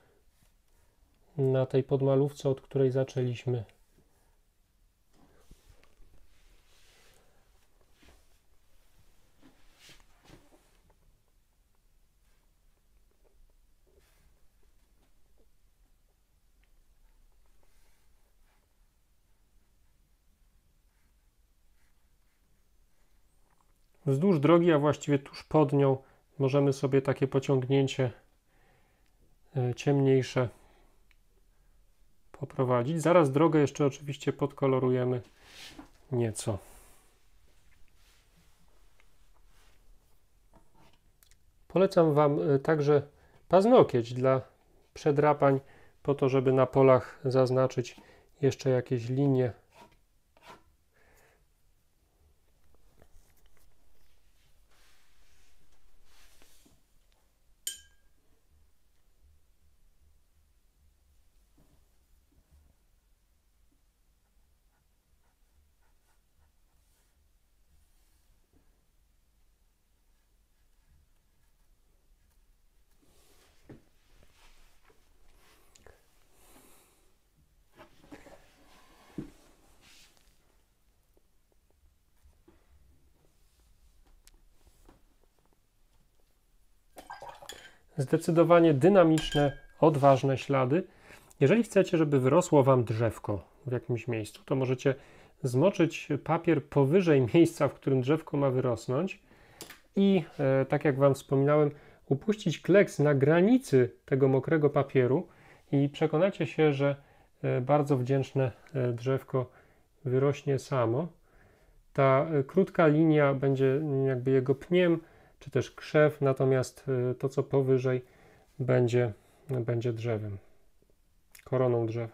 na tej podmalówce, od której zaczęliśmy. Wzdłuż drogi, a właściwie tuż pod nią, możemy sobie takie pociągnięcie ciemniejsze poprowadzić. Zaraz drogę jeszcze oczywiście podkolorujemy nieco. Polecam Wam także paznokieć dla przedrapań, po to, żeby na polach zaznaczyć jeszcze jakieś linie. Zdecydowanie dynamiczne, odważne ślady. Jeżeli chcecie, żeby wyrosło Wam drzewko w jakimś miejscu, to możecie zmoczyć papier powyżej miejsca, w którym drzewko ma wyrosnąć i, e, tak jak Wam wspominałem, upuścić kleks na granicy tego mokrego papieru i przekonacie się, że e, bardzo wdzięczne e, drzewko wyrośnie samo. Ta e, krótka linia będzie jakby jego pniem, czy też krzew, natomiast to, co powyżej, będzie, będzie drzewem, koroną drzewa.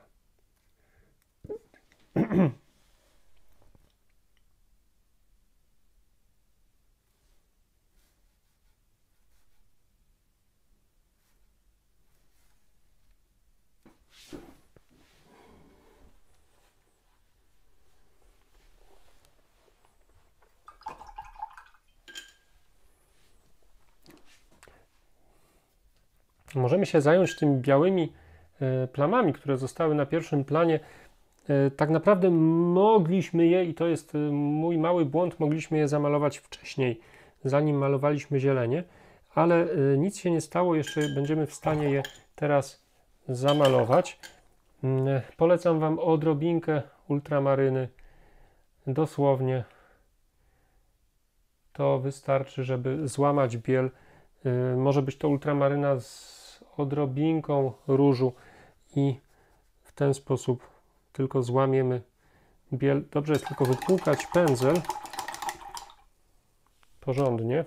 możemy się zająć tymi białymi plamami, które zostały na pierwszym planie. Tak naprawdę mogliśmy je, i to jest mój mały błąd, mogliśmy je zamalować wcześniej, zanim malowaliśmy zielenie, ale nic się nie stało, jeszcze będziemy w stanie je teraz zamalować. Polecam Wam odrobinkę ultramaryny, dosłownie to wystarczy, żeby złamać biel. Może być to ultramaryna z odrobinką różu i w ten sposób tylko złamiemy biel. Dobrze jest tylko wypłukać pędzel porządnie.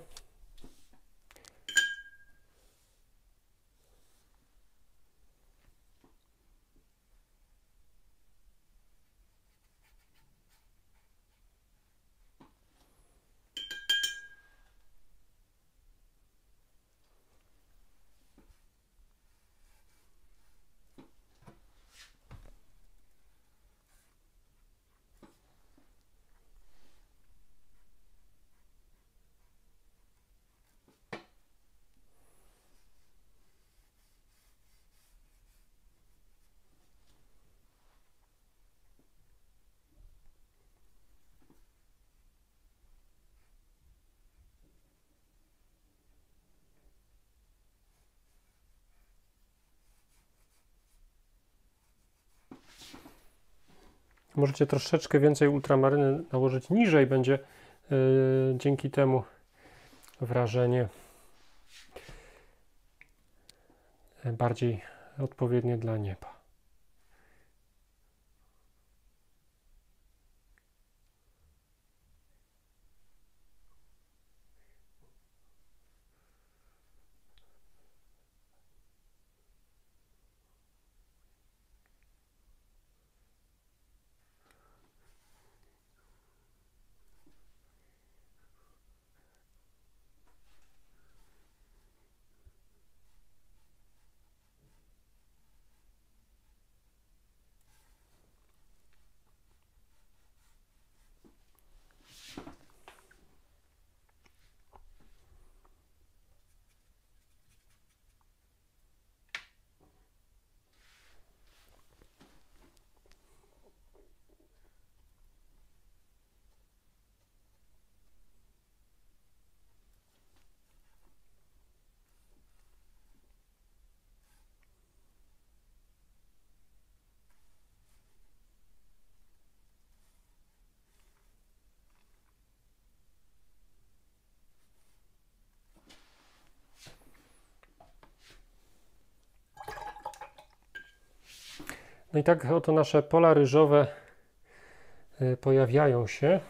Możecie troszeczkę więcej ultramaryny nałożyć niżej, będzie yy, dzięki temu wrażenie bardziej odpowiednie dla nieba. No i tak oto nasze pola ryżowe pojawiają się.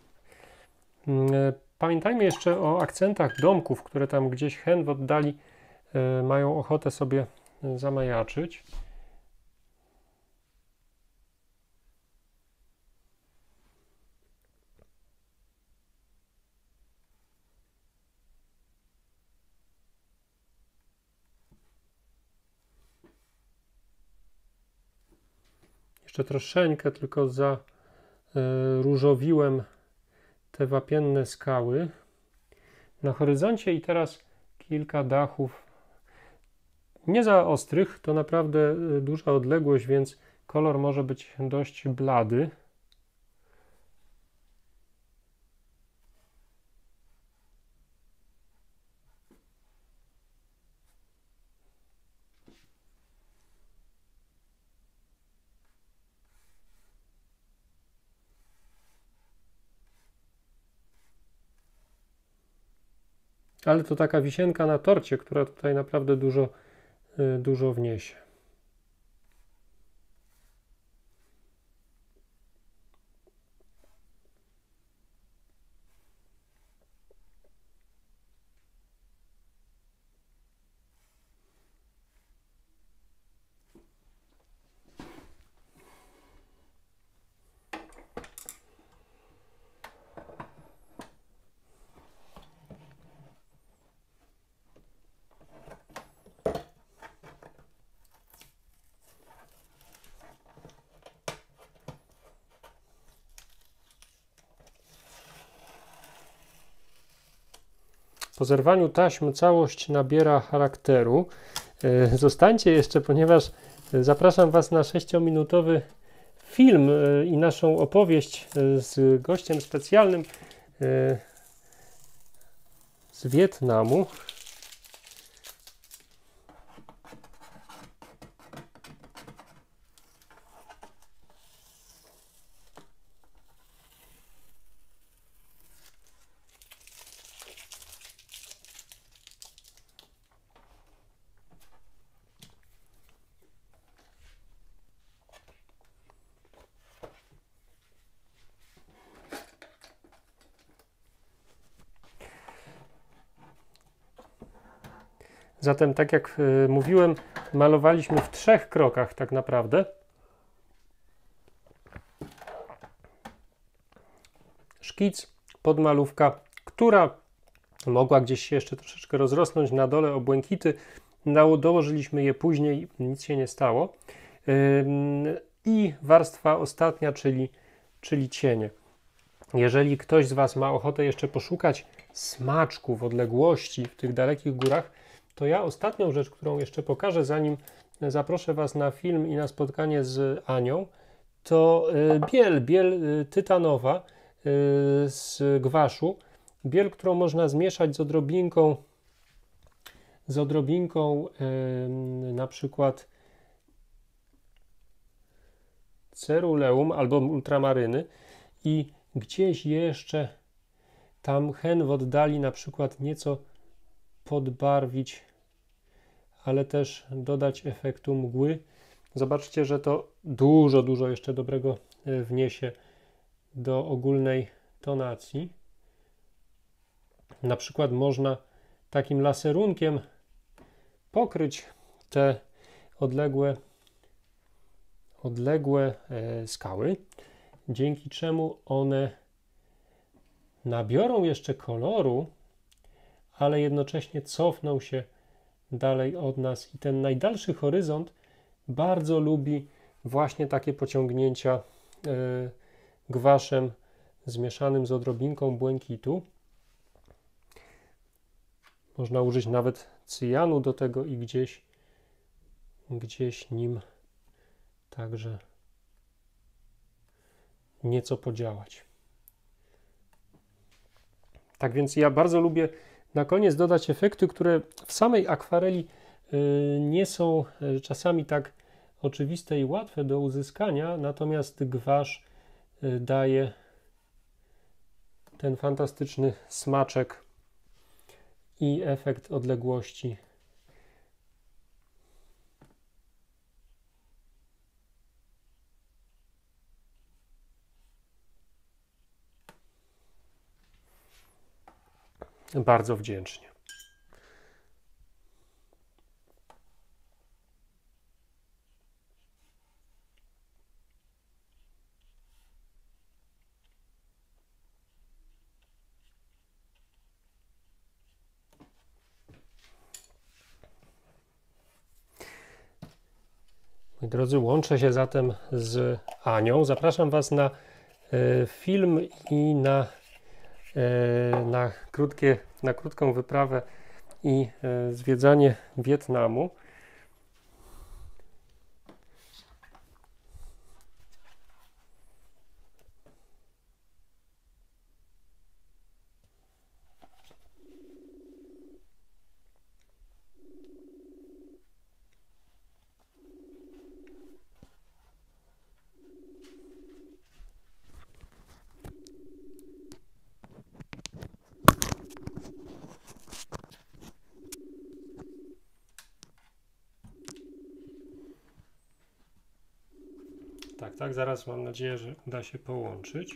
Pamiętajmy jeszcze o akcentach domków, które tam gdzieś hen w oddali mają ochotę sobie zamajaczyć. Jeszcze troszeczkę tylko zaróżowiłem te wapienne skały na horyzoncie i teraz kilka dachów, nie za ostrych, to naprawdę duża odległość, więc kolor może być dość blady. Ale to taka wisienka na torcie, która tutaj naprawdę dużo, dużo wniesie. Po zerwaniu taśmy całość nabiera charakteru. Zostańcie jeszcze, ponieważ zapraszam Was na sześciominutowy film i naszą opowieść z gościem specjalnym z Wietnamu. Zatem, tak jak y, mówiłem, malowaliśmy w trzech krokach tak naprawdę. Szkic, podmalówka, która mogła gdzieś się jeszcze troszeczkę rozrosnąć na dole o błękity. Dołożyliśmy je później, nic się nie stało. Yy, I warstwa ostatnia, czyli, czyli cienie. Jeżeli ktoś z Was ma ochotę jeszcze poszukać smaczku w odległości w tych dalekich górach, to ja ostatnią rzecz, którą jeszcze pokażę, zanim zaproszę Was na film i na spotkanie z Anią, to biel, biel tytanowa z gwaszu. Biel, którą można zmieszać z odrobinką, z odrobinką na przykład ceruleum albo ultramaryny i gdzieś jeszcze tam hen w oddali na przykład nieco podbarwić, ale też dodać efektu mgły. Zobaczcie, że to dużo, dużo jeszcze dobrego wniesie do ogólnej tonacji. Na przykład można takim laserunkiem pokryć te odległe, odległe e, skały, dzięki czemu one nabiorą jeszcze koloru, ale jednocześnie cofną się dalej od nas i ten najdalszy horyzont bardzo lubi właśnie takie pociągnięcia e, gwaszem zmieszanym z odrobinką błękitu. Można użyć nawet cyjanu do tego i gdzieś, gdzieś nim także nieco podziałać. Tak więc ja bardzo lubię na koniec dodać efekty, które w samej akwareli nie są czasami tak oczywiste i łatwe do uzyskania, natomiast gwasz daje ten fantastyczny smaczek i efekt odległości. Bardzo wdzięcznie. Moi drodzy, łączę się zatem z Anią. Zapraszam Was na e, film i na, e, na, krótkie, na krótką wyprawę i e, zwiedzanie Wietnamu. Tak, tak, zaraz mam nadzieję, że uda się połączyć.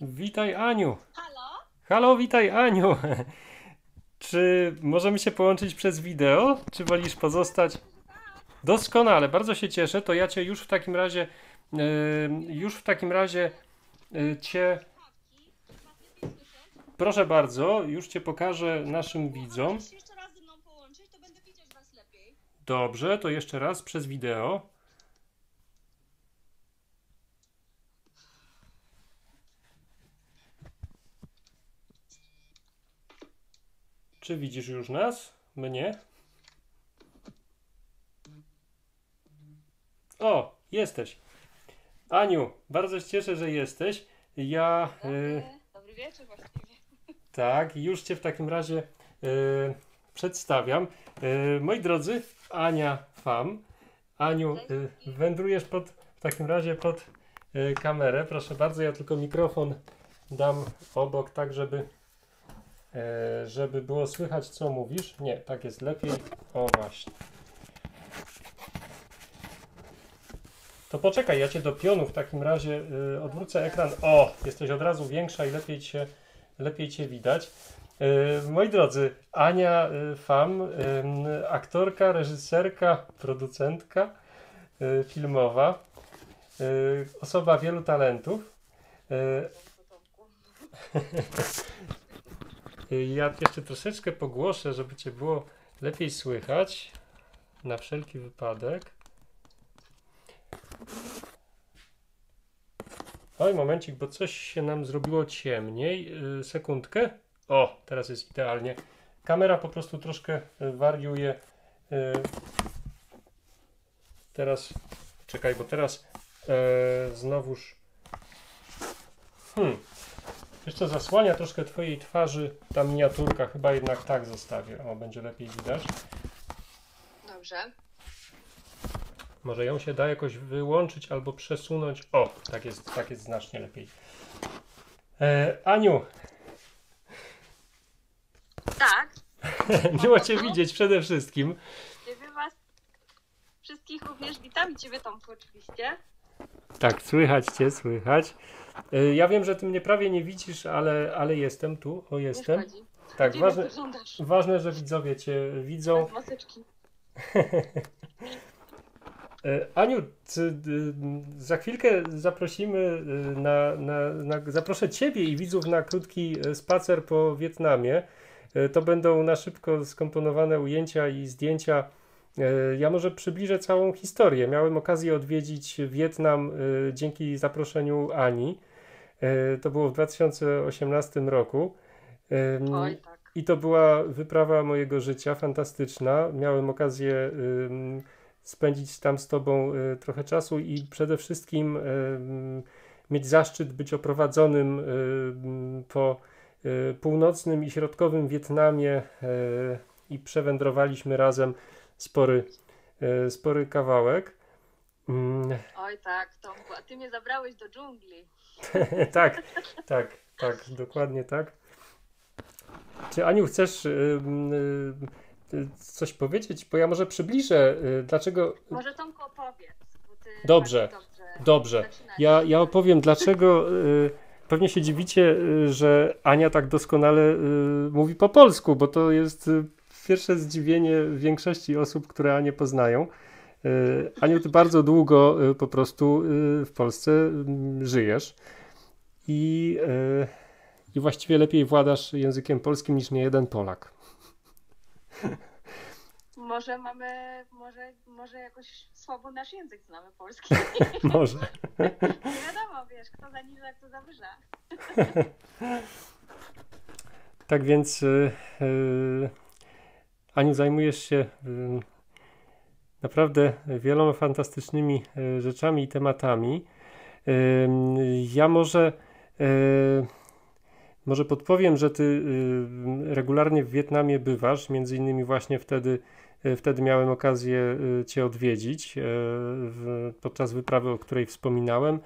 Witaj, Aniu. Halo? Halo, witaj, Aniu. Czy możemy się połączyć przez wideo? Czy wolisz pozostać? Oczywiście, że tak. Doskonale, bardzo się cieszę. To ja cię już w takim razie, yy, już w takim razie yy, cię, Słuchawki. Czy was lepiej słyszeć? proszę bardzo, już cię pokażę naszym A widzom. możesz się jeszcze raz ze mną połączyć, to będę widzieć was lepiej. Dobrze, to jeszcze raz przez wideo. Czy widzisz już nas? Mnie? O, jesteś. Aniu, bardzo się cieszę, że jesteś. Ja, Dobry, y, dobry wieczór właściwie. tak, już cię w takim razie y, przedstawiam. Y, moi drodzy, Ania Fam. Aniu, Cześć y, wszystkim. wędrujesz pod, w takim razie pod y, kamerę. Proszę bardzo, ja tylko mikrofon dam obok, tak żeby, e, żeby było słychać, co mówisz. Nie, tak jest lepiej. O, właśnie. To poczekaj, ja cię do pionu w takim razie y, odwrócę ekran. O, jesteś od razu większa i lepiej cię, lepiej cię widać. Y, moi drodzy, Ania y, Fam, y, aktorka, reżyserka, producentka y, filmowa, y, osoba wielu talentów. Y, Na początku. y, ja jeszcze troszeczkę pogłoszę, żeby cię było lepiej słychać, na wszelki wypadek. Oj, momencik, bo coś się nam zrobiło ciemniej. Yy, sekundkę. O, teraz jest idealnie. Kamera po prostu troszkę y, wariuje. Yy, teraz, czekaj, bo teraz yy, znowuż. Hmm. Wiesz co, zasłania troszkę twojej twarzy ta miniaturka. Chyba jednak tak zostawię. O, będzie lepiej widać. Dobrze. Może ją się da jakoś wyłączyć albo przesunąć. O, tak jest, tak jest znacznie lepiej. E, Aniu, Tak, miło cię widzieć przede wszystkim. ciebie was wszystkich również witam i ciebie Tomku oczywiście. Tak, słychać cię, słychać. E, ja wiem, że ty mnie prawie nie widzisz, ale, ale jestem tu. O, Nie jestem. szkodzi. Tak, Dziwnie ważne, wyglądasz. ważne, że widzowie cię widzą. Bez maseczki. E, Aniu, ty, y, za chwilkę zaprosimy y, na, na, na, zaproszę ciebie i widzów na krótki y, spacer po Wietnamie. Y, To będą na szybko skomponowane ujęcia i zdjęcia. Y, Ja może przybliżę całą historię. Miałem okazję odwiedzić Wietnam y, dzięki zaproszeniu Ani. Y, To było w dwa tysiące osiemnastym roku. Ym, Oj, tak. I to była wyprawa mojego życia, fantastyczna. Miałem okazję ym, spędzić tam z Tobą y, trochę czasu i przede wszystkim ym, mieć zaszczyt być oprowadzonym ym, po y, północnym i środkowym Wietnamie y, i przewędrowaliśmy razem spory, y, spory kawałek. Mm, Oj, tak, Tomku. A ty mnie zabrałeś do dżungli. tak, tak, tak, dokładnie tak. Czy Aniu chcesz y, y, y, coś powiedzieć? Bo ja może przybliżę, y, dlaczego. Może Tomku opowiedz, bo ty Dobrze, tak dobrze dobrze. zaczynasz. Ja, ja opowiem, dlaczego. Y, pewnie się dziwicie, y, że Ania tak doskonale y, mówi po polsku, bo to jest y, pierwsze zdziwienie większości osób, które Anię poznają. Y, Aniu, ty bardzo długo y, po prostu y, w Polsce y, żyjesz i, y, i właściwie lepiej władasz językiem polskim niż niejeden Polak. Może mamy, może, może jakoś słabo nasz język znamy polski. Może. Nie wiadomo, wiesz, kto zaniża, kto zawyża. Tak więc, y, y, Aniu, zajmujesz się y, naprawdę wieloma fantastycznymi y, rzeczami i tematami. Y, ja może, y, może podpowiem, że ty y, regularnie w Wietnamie bywasz, między innymi właśnie wtedy, y, wtedy miałem okazję y, cię odwiedzić y, w, podczas wyprawy, o której wspominałem.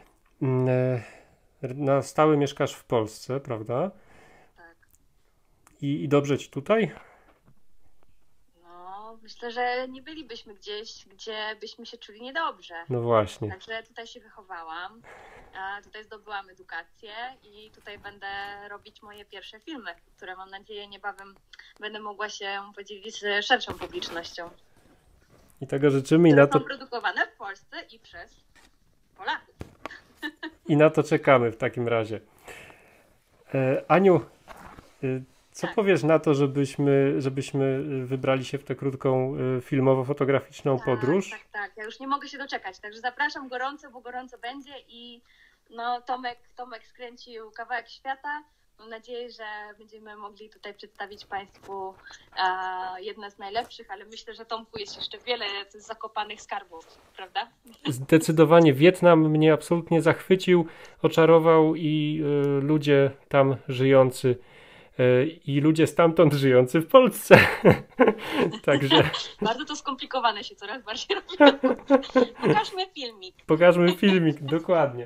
Y, na stałe mieszkasz w Polsce, prawda? Tak. I, I dobrze ci tutaj? No, myślę, że nie bylibyśmy gdzieś, gdzie byśmy się czuli niedobrze. No właśnie. Także tutaj się wychowałam, a tutaj zdobyłam edukację i tutaj będę robić moje pierwsze filmy, które mam nadzieję niebawem będę mogła się podzielić z szerszą publicznością. I tego życzymy i Które na to, są produkowane w Polsce i przez Polaków. i na to czekamy w takim razie. E, Aniu, e, co Tak. powiesz na to, żebyśmy, żebyśmy wybrali się w tę krótką e, filmowo-fotograficzną Tak, podróż? tak, tak. Ja już nie mogę się doczekać, także zapraszam gorąco, bo gorąco będzie i no, Tomek, Tomek skręcił kawałek świata. Mam nadzieję, że będziemy mogli tutaj przedstawić Państwu e, jedne z najlepszych, ale myślę, że Tomku jest jeszcze wiele zakopanych skarbów, prawda? Zdecydowanie Wietnam mnie absolutnie zachwycił, oczarował i y, ludzie tam żyjący y, i ludzie stamtąd żyjący w Polsce. Także Bardzo to skomplikowane się coraz bardziej robi. Pokażmy filmik. pokażmy filmik, dokładnie.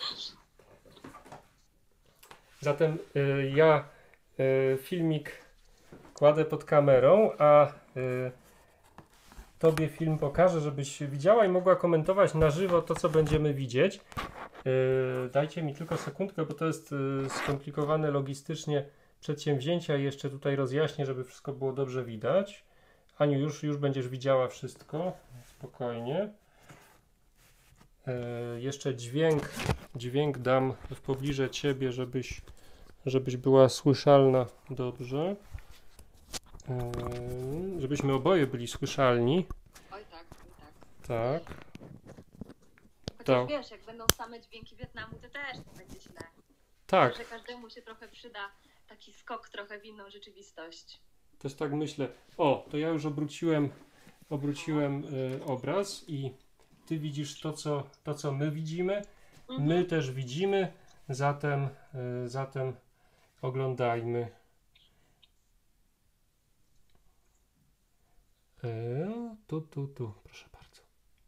Zatem y, ja y, filmik kładę pod kamerą, a y, Tobie film pokażę, żebyś widziała i mogła komentować na żywo to, co będziemy widzieć. Yy, dajcie mi tylko sekundkę, bo to jest yy, skomplikowane logistycznie przedsięwzięcia i jeszcze tutaj rozjaśnię, żeby wszystko było dobrze widać. Aniu, już, już będziesz widziała wszystko. Spokojnie. Yy, jeszcze dźwięk, dźwięk dam w pobliże Ciebie, żebyś, żebyś była słyszalna dobrze. Yy, żebyśmy oboje byli słyszalni. Oj tak, oj tak. Tak. Chociaż To. wiesz, jak będą same dźwięki Wietnamu, to też to będzie źle. Tak. Że każdemu się trochę przyda taki skok trochę w inną rzeczywistość. Też tak myślę. O, to ja już obróciłem, obróciłem y, obraz i ty widzisz to co, to, co my widzimy. Mhm. My też widzimy, zatem, y, zatem oglądajmy. Y, tu, tu, tu, proszę bardzo.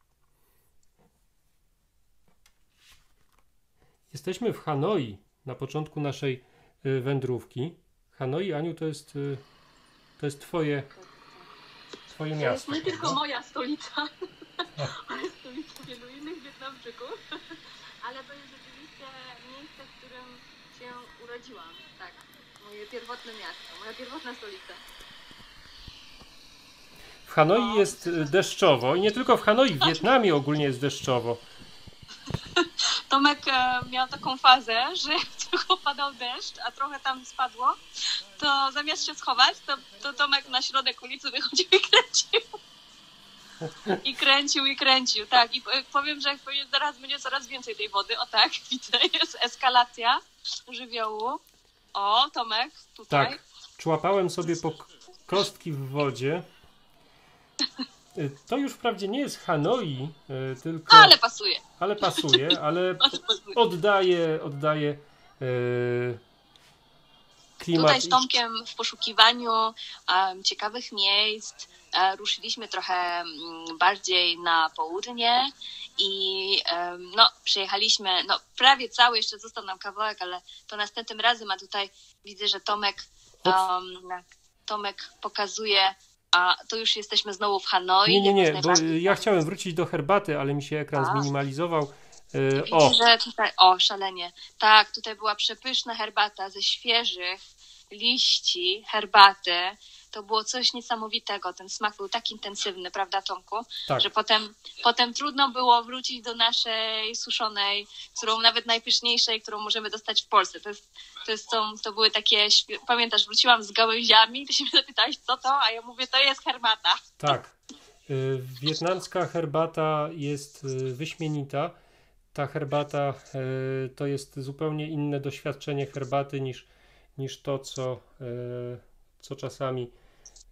Jesteśmy w Hanoi na początku naszej y, wędrówki. Hanoi, Aniu, to jest, y, to jest twoje, twoje To jest miasto. nie tylko prawda? moja stolica, ale stolica wielu innych Wietnamczyków. Ale to jest rzeczywiście miejsce, w którym się urodziłam. Tak, moje pierwotne miasto, moja pierwotna stolica. W Hanoi jest y, deszczowo i nie tylko w Hanoi, w Wietnamie ogólnie jest deszczowo. Tomek e, miał taką fazę, że jak tylko padał deszcz, a trochę tam spadło, to zamiast się schować, to, to Tomek na środek ulicy wychodził i kręcił. I kręcił, i kręcił, tak. I powiem, że zaraz będzie coraz więcej tej wody. O tak, widzę, jest eskalacja żywiołu. O, Tomek, tutaj. Tak, człapałem sobie po k- kostki w wodzie. Y, To już wprawdzie nie jest Hanoi, y, tylko... Ale pasuje. Ale pasuje, ale Ale pasuje. oddaje, oddaje y, klimat. Tutaj z Tomkiem w poszukiwaniu um, ciekawych miejsc e, ruszyliśmy trochę mm, bardziej na południe i em, no, przejechaliśmy, no prawie cały, jeszcze został nam kawałek, ale to następnym razem, a tutaj widzę, że Tomek, um, Tomek pokazuje, a to już jesteśmy znowu w Hanoi. Nie, nie, nie, jakoś bo najbardziej- ja chciałem wrócić do herbaty, ale mi się ekran A. zminimalizował. Y, Widzisz, O, że tutaj, o szalenie, tak, tutaj była przepyszna herbata ze świeżych liści herbaty. To było coś niesamowitego, ten smak był tak intensywny, prawda Tomku, tak, że potem, potem trudno było wrócić do naszej suszonej, którą nawet najpyszniejszej, którą możemy dostać w Polsce. To, jest, to, jest, to, to były takie, świe- pamiętasz, wróciłam z gałęziami, ty się mnie zapytałeś, co to, a ja mówię, to jest herbata. tak. Y, Wietnamska herbata jest y, wyśmienita. Ta herbata y, to jest zupełnie inne doświadczenie herbaty niż, niż to, co, y, co czasami y,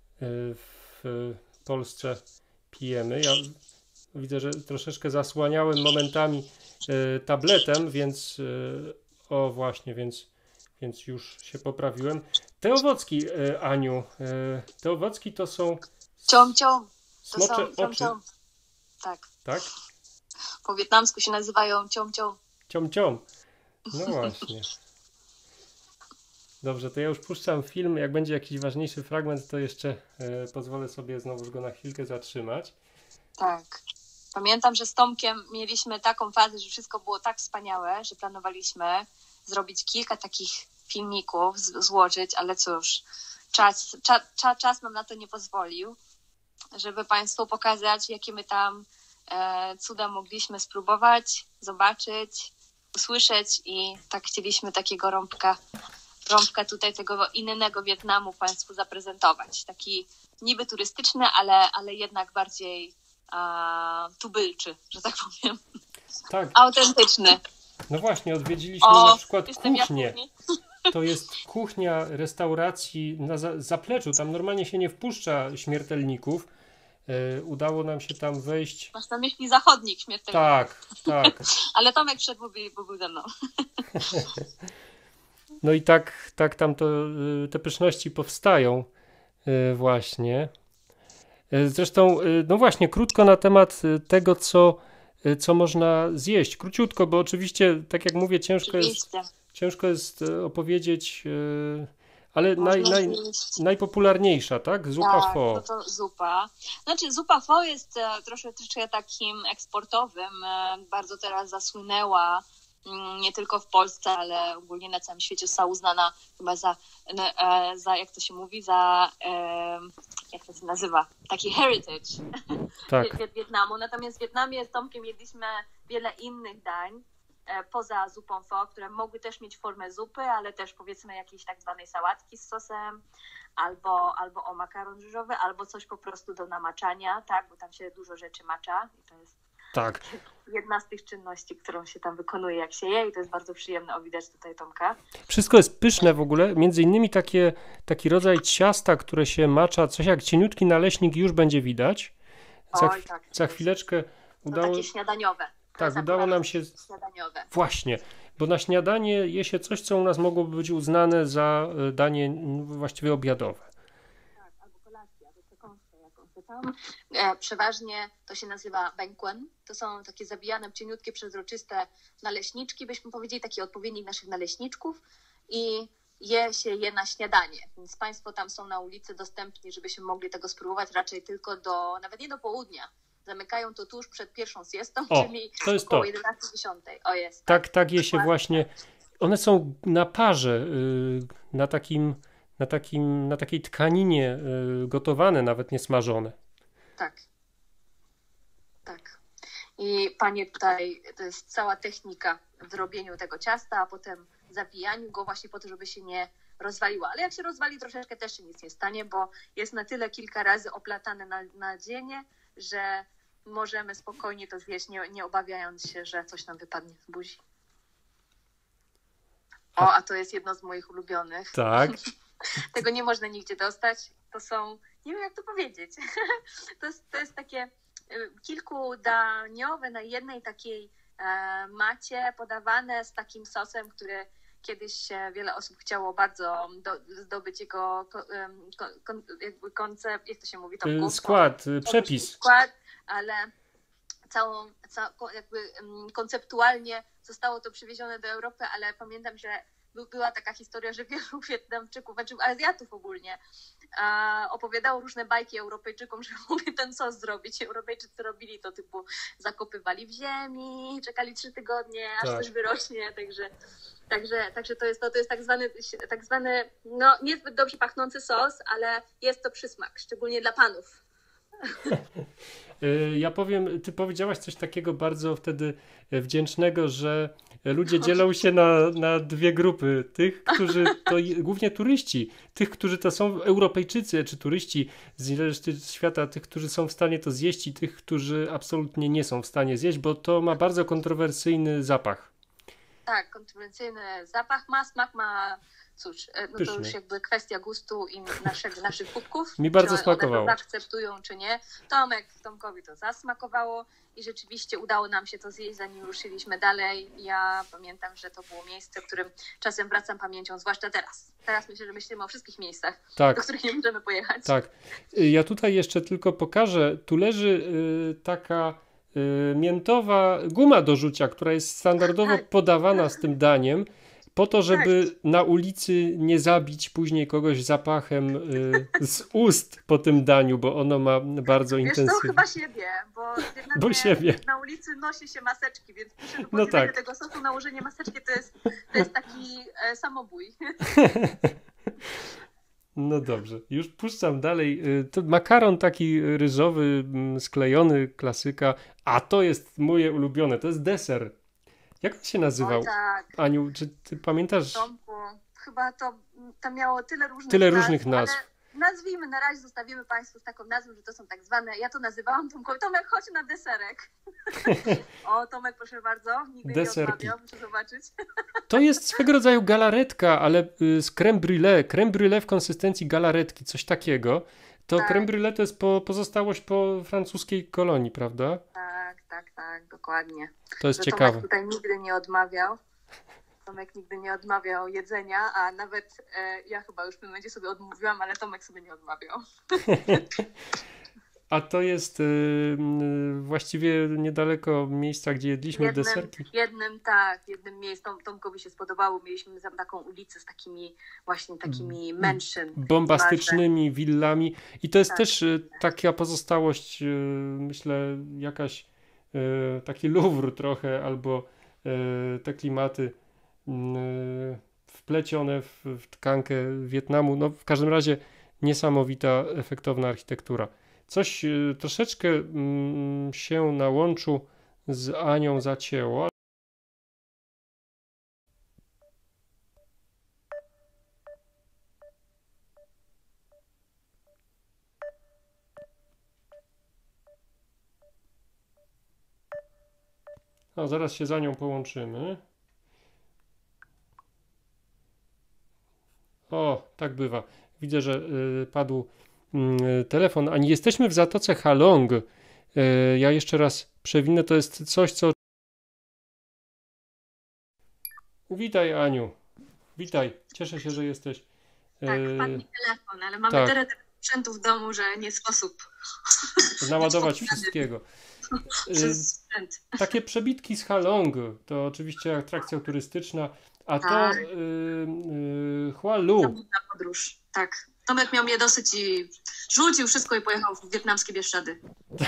w Polsce pijemy. Ja widzę, że troszeczkę zasłaniałem momentami y, tabletem, więc y, o właśnie, więc, więc już się poprawiłem. Te owocki, y, Aniu, y, te owocki to są Ciom, ciom. To smocze są ciom, oczy, ciom. Tak, tak? po wietnamsku się nazywają ciom, ciom. Ciom, ciom. No właśnie. Dobrze, to ja już puszczam film. Jak będzie jakiś ważniejszy fragment, to jeszcze e, pozwolę sobie znowuż go na chwilkę zatrzymać. Tak. Pamiętam, że z Tomkiem mieliśmy taką fazę, że wszystko było tak wspaniałe, że planowaliśmy zrobić kilka takich filmików, z- złożyć, ale cóż, czas, cza, cza, czas nam na to nie pozwolił, żeby Państwu pokazać, jakie my tam e, cuda mogliśmy spróbować, zobaczyć, usłyszeć i tak chcieliśmy takiego rąbka, rąbka tutaj tego innego Wietnamu Państwu zaprezentować. Taki niby turystyczny, ale, ale jednak bardziej a, tubylczy, że tak powiem. Tak, Autentyczny. no właśnie, odwiedziliśmy O, na przykład jestem ja kuchnię. kuchni. To jest kuchnia restauracji na za- zapleczu. Tam normalnie się nie wpuszcza śmiertelników. E, udało nam się tam wejść. Masz na myśli zachodnik śmiertelny. Tak, tak. Ale Tomek wszedł, bo był, bo był ze mną. No i tak, tak tam to, y, te pyszności powstają y, właśnie. Y, Zresztą, y, no właśnie, krótko na temat y, tego, co, y, co można zjeść. Króciutko, bo oczywiście, tak jak mówię, ciężko jest, Oczywiście. ciężko jest y, opowiedzieć, y, ale naj, Można naj, zjeść. najpopularniejsza, tak? Zupa Tak, pho. no to zupa. Znaczy zupa pho jest e, troszkę, troszkę takim eksportowym. E, bardzo teraz zasłynęła mm, nie tylko w Polsce, ale ogólnie na całym świecie została uznana chyba za, n- e, za jak to się mówi, za e, jak to się nazywa, taki heritage Tak, Wiet- Wietnamu. Natomiast w Wietnamie z Tomkiem jedliśmy wiele innych dań e, poza zupą pho, które mogły też mieć formę zupy, ale też powiedzmy jakiejś tak zwanej sałatki z sosem, albo, albo o makaron ryżowy, albo coś po prostu do namaczania, tak, bo tam się dużo rzeczy macza i to jest tak. jedna z tych czynności, którą się tam wykonuje, jak się je i to jest bardzo przyjemne. O, widać tutaj Tomka. Wszystko jest pyszne w ogóle. Między innymi takie, taki rodzaj ciasta, które się macza, coś jak cieniutki naleśnik już będzie widać. Za, Oj, tak. za chwileczkę To udało, takie śniadaniowe. To tak, jest udało akurat nam się śniadaniowe. właśnie, bo na śniadanie je się coś, co u nas mogłoby być uznane za e, danie m, właściwie obiadowe. Tak, albo kolacja, albo przekąskę jakąś tam. E, przeważnie to się nazywa bengquen. To są takie zawijane, cieniutkie, przezroczyste naleśniczki, byśmy powiedzieli, taki odpowiednik naszych naleśniczków i je się je na śniadanie. Więc Państwo tam są na ulicy dostępni, żebyśmy mogli tego spróbować raczej tylko do, nawet nie do południa. Zamykają to tuż przed pierwszą siestą, O, czyli to jest około to. jedenastej dziesiątej. O, jest. Tak, tak je się Dokładnie. właśnie. One są na parze, y, na takim, na takim, na takiej tkaninie y, gotowane, nawet nie smażone. Tak. Tak. I panie tutaj, to jest cała technika w robieniu tego ciasta, a potem zawijaniu go właśnie po to, żeby się nie rozwaliło. Ale jak się rozwali troszeczkę, też się nic nie stanie, bo jest na tyle kilka razy oplatane na, na dzienie, że możemy spokojnie to zjeść, nie, nie obawiając się, że coś nam wypadnie z buzi. O, a to jest jedno z moich ulubionych. Tak. Tego nie można nigdzie dostać. To są, nie wiem jak to powiedzieć, to jest, to jest takie y, kilkudaniowe na jednej takiej e, macie podawane z takim sosem, który kiedyś e, wiele osób chciało bardzo do, zdobyć jego ko, em, ko, kon, jakby koncept, jak to się mówi, Y, Tomku? Skład, y, przepis. Skład, ale całą, ca, ko- jakby em, konceptualnie zostało to przywiezione do Europy, ale pamiętam, że by- była taka historia, że wielu Wietnamczyków, znaczy Azjatów ogólnie, a, opowiadało różne bajki Europejczykom, że mogli ten sos zrobić. Europejczycy robili to typu zakopywali w ziemi, czekali trzy tygodnie, aż Tak. coś wyrośnie, także, także, także to jest to, to jest tak zwany, tak zwany, no niezbyt dobrze pachnący sos, ale jest to przysmak, szczególnie dla panów. Y, Ja powiem, ty powiedziałaś coś takiego bardzo wtedy y, wdzięcznego, że ludzie dzielą się na, na dwie grupy. Tych, którzy to je- głównie turyści, tych, którzy to są Europejczycy czy turyści z reszty świata, tych, którzy są w stanie to zjeść i tych, którzy absolutnie nie są w stanie zjeść, bo to ma bardzo kontrowersyjny zapach. Tak, kontrowersyjny zapach ma, smak ma, cóż, e, no Pyszny. to już jakby kwestia gustu i naszego, naszych kubków. Mi bardzo czy smakowało. One to zaakceptują, czy nie. Tomek, Tomkowi to zasmakowało i rzeczywiście udało nam się to zjeść, zanim ruszyliśmy dalej. Ja pamiętam, że to było miejsce, w którym czasem wracam pamięcią, zwłaszcza teraz. Teraz myślę, że myślimy o wszystkich miejscach, do Tak, których nie możemy pojechać. tak. Y, Ja tutaj jeszcze tylko pokażę. Tu leży y, taka y, miętowa guma do rzucia, która jest standardowo Tak. podawana z tym daniem. po to, żeby na ulicy nie zabić później kogoś zapachem y, z ust po tym daniu, bo ono ma bardzo Wiesz intensywne. co, chyba siebie, bo, Bo siebie. na ulicy nosi się maseczki, więc myślę, że No tak. tego sosu, nałożenie maseczki to jest, to jest taki e, samobój. No dobrze, już puszczam dalej. Y, To makaron taki ryżowy, mm, sklejony, klasyka, a to jest moje ulubione, to jest deser. Jak on się nazywał? O tak, Aniu, czy ty pamiętasz? Tomku, chyba to, to miało tyle różnych Tyle nazw, różnych nazw. ale nazwijmy, na razie zostawimy Państwu z taką nazwą, że to są tak zwane, ja to nazywałam Tomkowi, Tomek, chodź na deserek. O, Tomek, proszę bardzo, nigdy Deserki. nie odmawiał, muszę zobaczyć. To jest swego rodzaju galaretka, ale y, z crème brûlée. Crème brûlée w konsystencji galaretki, coś takiego. To Tak. crème brûlée to jest po, pozostałość po francuskiej kolonii, prawda? Tak, tak, tak, dokładnie. To jest Że ciekawe. Tomek tutaj nigdy nie odmawiał. Tomek nigdy nie odmawiał jedzenia, a nawet e, ja chyba już w tym momencie sobie odmówiłam, ale Tomek sobie nie odmawiał. A to jest y, y, właściwie niedaleko miejsca, gdzie jedliśmy Jednym, deserki. jednym tak, jednym miejscu Tomkowi się spodobało. Mieliśmy tam taką ulicę z takimi właśnie takimi mansion. Bombastycznymi willami. I to jest Tak. też y, taka pozostałość, y, myślę, jakaś y, taki Louvre trochę, albo y, te klimaty y, wplecione w, w tkankę Wietnamu. No w każdym razie niesamowita, efektowna architektura. Coś y, troszeczkę mm, się na łączu z Anią zacięło. No, zaraz się za nią połączymy. O, tak bywa. Widzę, że y, padł y, telefon. Ani jesteśmy w Zatoce Halong. Y, ja jeszcze raz przewinę. To jest coś, co... Witaj, Aniu. Witaj. Cieszę się, że jesteś. Tak, Y, wpadł mi telefon, ale mamy tak. tyle tego sprzętu w domu, że nie sposób naładować wszystkiego. Y, przez sprzęt. Takie przebitki z Halong to oczywiście atrakcja turystyczna, a to Tak. y, y, Hua Lu. Samotna podróż, tak. Tomek miał mnie dosyć i rzucił wszystko i pojechał w wietnamskie Bieszczady.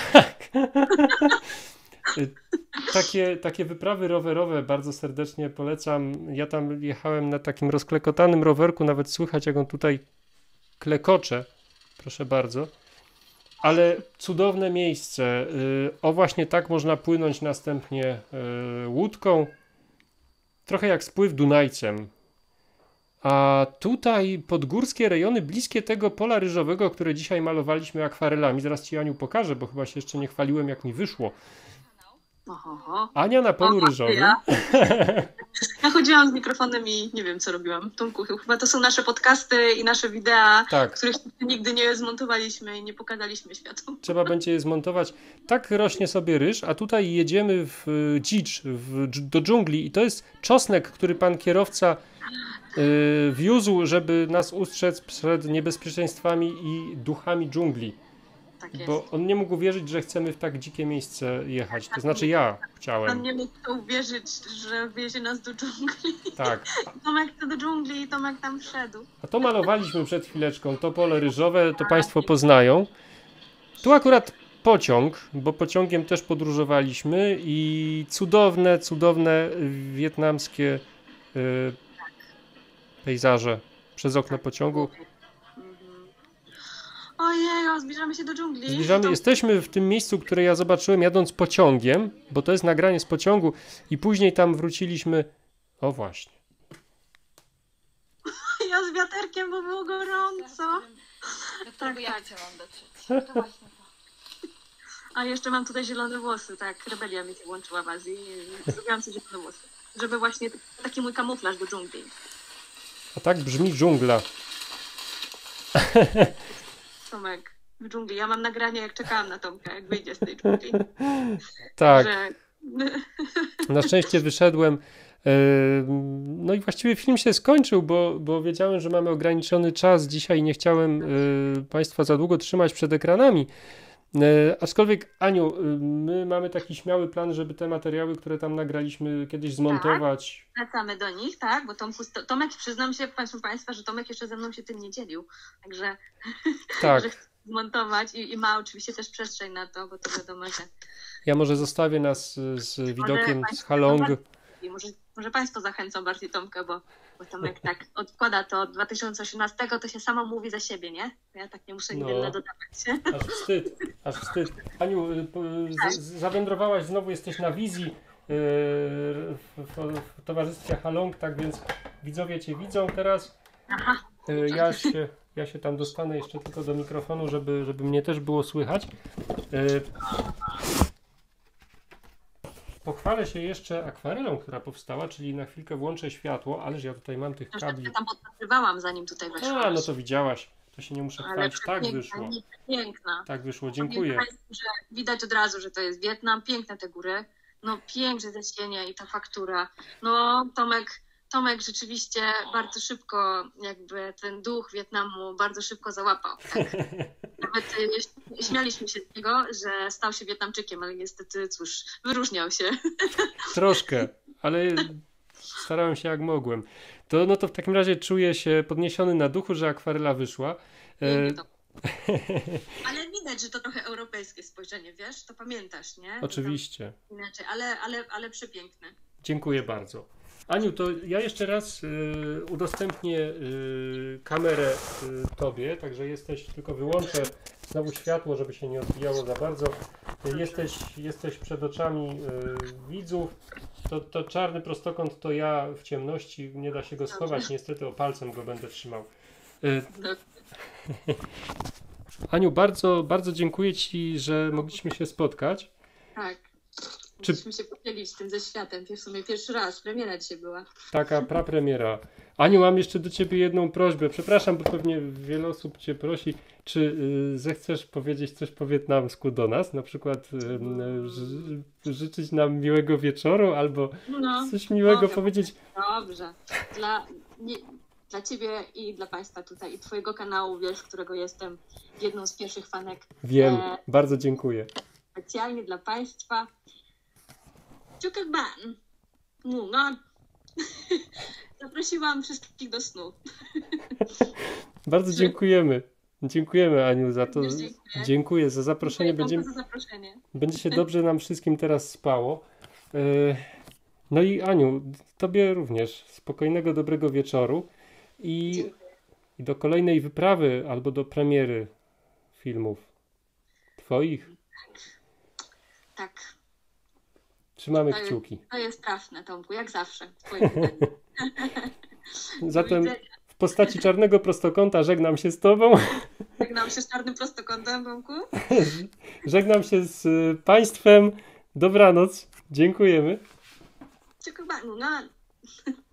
Y, Takie, takie wyprawy rowerowe bardzo serdecznie polecam. Ja tam jechałem na takim rozklekotanym rowerku, nawet słychać jak on tutaj klekocze. Proszę bardzo. Ale cudowne miejsce. Y, O właśnie tak można płynąć następnie y, łódką. Trochę jak spływ Dunajcem. A tutaj podgórskie rejony bliskie tego pola ryżowego, które dzisiaj malowaliśmy akwarelami. Zaraz Ci, Aniu, pokażę, bo chyba się jeszcze nie chwaliłem, jak mi wyszło. Oho, oho. Ania na polu O, ryżowym. ja. Ja chodziłam z mikrofonem i nie wiem, co robiłam. Tomku, chyba to są nasze podcasty i nasze wideo, Tak, których nigdy nie zmontowaliśmy i nie pokazaliśmy światu. trzeba będzie je zmontować. Tak rośnie sobie ryż, a tutaj jedziemy w y, dzicz, w, dż- do dżungli i to jest czosnek, który pan kierowca y, wiózł, żeby nas ustrzec przed niebezpieczeństwami i duchami dżungli. Tak jest. Bo on nie mógł uwierzyć, że chcemy w tak dzikie miejsce jechać. To znaczy ja On chciałem. nie mógł uwierzyć, że wiezie nas do dżungli. Tak. Tomek chce do dżungli i Tomek tam wszedł. A to malowaliśmy przed chwileczką. To pole ryżowe, to Państwo poznają. Tu akurat pociąg, bo pociągiem też podróżowaliśmy i cudowne, cudowne wietnamskie y, pejzaże przez okno pociągu. Ojej, o, zbliżamy się do dżungli. Zbliżamy, To- jesteśmy w tym miejscu, które ja zobaczyłem jadąc pociągiem, bo to jest nagranie z pociągu i później tam wróciliśmy. O właśnie. Ja z wiaterkiem, bo było gorąco. Do którego ja chciałam dotrzeć. To właśnie to. A jeszcze mam tutaj zielone włosy, tak. Rebelia mi się włączyła w Azji. i Zrobiłam sobie zielone włosy. Żeby właśnie taki mój kamuflaż do dżungli. A tak brzmi dżungla. Tomek, w dżungli. Ja mam nagranie, jak czekałam na Tomka, jak wyjdzie z tej dżungli. Tak. Że... Na szczęście wyszedłem. Yy, No i właściwie film się skończył, bo, bo wiedziałem, że mamy ograniczony czas dzisiaj i nie chciałem yy, Państwa za długo trzymać przed ekranami. E, aczkolwiek, Aniu, y, my mamy taki śmiały plan, żeby te materiały, które tam nagraliśmy, kiedyś zmontować. Wracamy do nich, tak? Bo Tomku, Tomek, przyznam się, proszę Państwa, że Tomek jeszcze ze mną się tym nie dzielił. Także Tak. że chce zmontować i, i ma oczywiście też przestrzeń na to, bo to wiadomo, że... Ja może zostawię nas z, z widokiem z Państwo Halong. I może, może Państwo zachęcą bardziej Tomka, bo, bo Tomek tak odkłada to od dwa tysiące osiemnastego, to się samo mówi za siebie, nie? Ja tak nie muszę No. niewiele dodawać. Aż wstyd, aż wstyd. Aniu, y, po- z, z- zawędrowałaś znowu, jesteś na wizji y, w, w, w towarzystwie Halong, tak więc widzowie Cię widzą teraz. Aha. Y, Ja się, ja się tam dostanę jeszcze tylko do mikrofonu, żeby, żeby mnie też było słychać. Y, Pochwalę się jeszcze akwarelą, która powstała, czyli na chwilkę włączę światło, ależ ja tutaj mam tych Zresztą kabli. ja tam podpatrywałam, zanim tutaj weszłam. A, no to widziałaś. To się nie muszę Ale chwalić. Tak piękna, wyszło. piękna. Tak wyszło. Powiem Dziękuję. Państwu, że widać od razu, że to jest Wietnam. Piękne te góry. No piękne zecienie i ta faktura. No Tomek, Tomek rzeczywiście bardzo szybko jakby ten duch Wietnamu bardzo szybko załapał. Tak? Nawet y, śmialiśmy się z niego, że stał się Wietnamczykiem, ale niestety cóż, wyróżniał się. Troszkę, ale starałem się jak mogłem. To, no to w takim razie czuję się podniesiony na duchu, że akwarela wyszła. E, Pięknie to. Ale widać, że to trochę europejskie spojrzenie, wiesz? To pamiętasz, nie? oczywiście. Tam inaczej, ale, ale, ale przepiękne. Dziękuję bardzo. Aniu, to ja jeszcze raz y, udostępnię y, kamerę y, Tobie, także jesteś, tylko wyłączę znowu światło, żeby się nie odbijało za bardzo. Y, jesteś, jesteś przed oczami y, widzów. To, to czarny prostokąt to ja w ciemności, nie da się go schować, niestety o palcem go będę trzymał. Y, Aniu, bardzo, bardzo dziękuję Ci, że mogliśmy się spotkać. Tak. Czy- Musimy się podzielić tym ze światem. W sumie pierwszy raz, premiera dzisiaj była. Taka prapremiera. Aniu, mam jeszcze do Ciebie jedną prośbę. Przepraszam, bo pewnie wiele osób Cię prosi. Czy y, zechcesz powiedzieć coś po wietnamsku do nas? Na przykład y, ży, życzyć nam miłego wieczoru albo No, coś miłego mogę. powiedzieć. dobrze. Dla, nie, dla Ciebie i dla Państwa tutaj i Twojego kanału, wiesz, którego jestem jedną z pierwszych fanek. Wiem, E, bardzo dziękuję. Specjalnie dla Państwa. Chúc các bạn ngủ ngon. Zaprosiłam wszystkich do snu. Bardzo dziękujemy. Dziękujemy, Aniu, za to. Również dziękuję. Dziękuję za zaproszenie. Dziękuję Będzie, bardzo za zaproszenie. będzie się dobrze nam wszystkim teraz spało. Y, No i Aniu, Tobie również spokojnego, dobrego wieczoru i, Dziękuję. i do kolejnej wyprawy albo do premiery filmów Twoich. Tak, Trzymamy To jest- kciuki. to jest trafne, Tomku, jak zawsze. Twoje pytanie. Zatem Do widzenia. w postaci czarnego prostokąta żegnam się z Tobą. Żegnam się z czarnym prostokątem, Tomku. Żegnam się z y, Państwem. Dobranoc. Dziękujemy. Chúc các bạn ngủ ngon.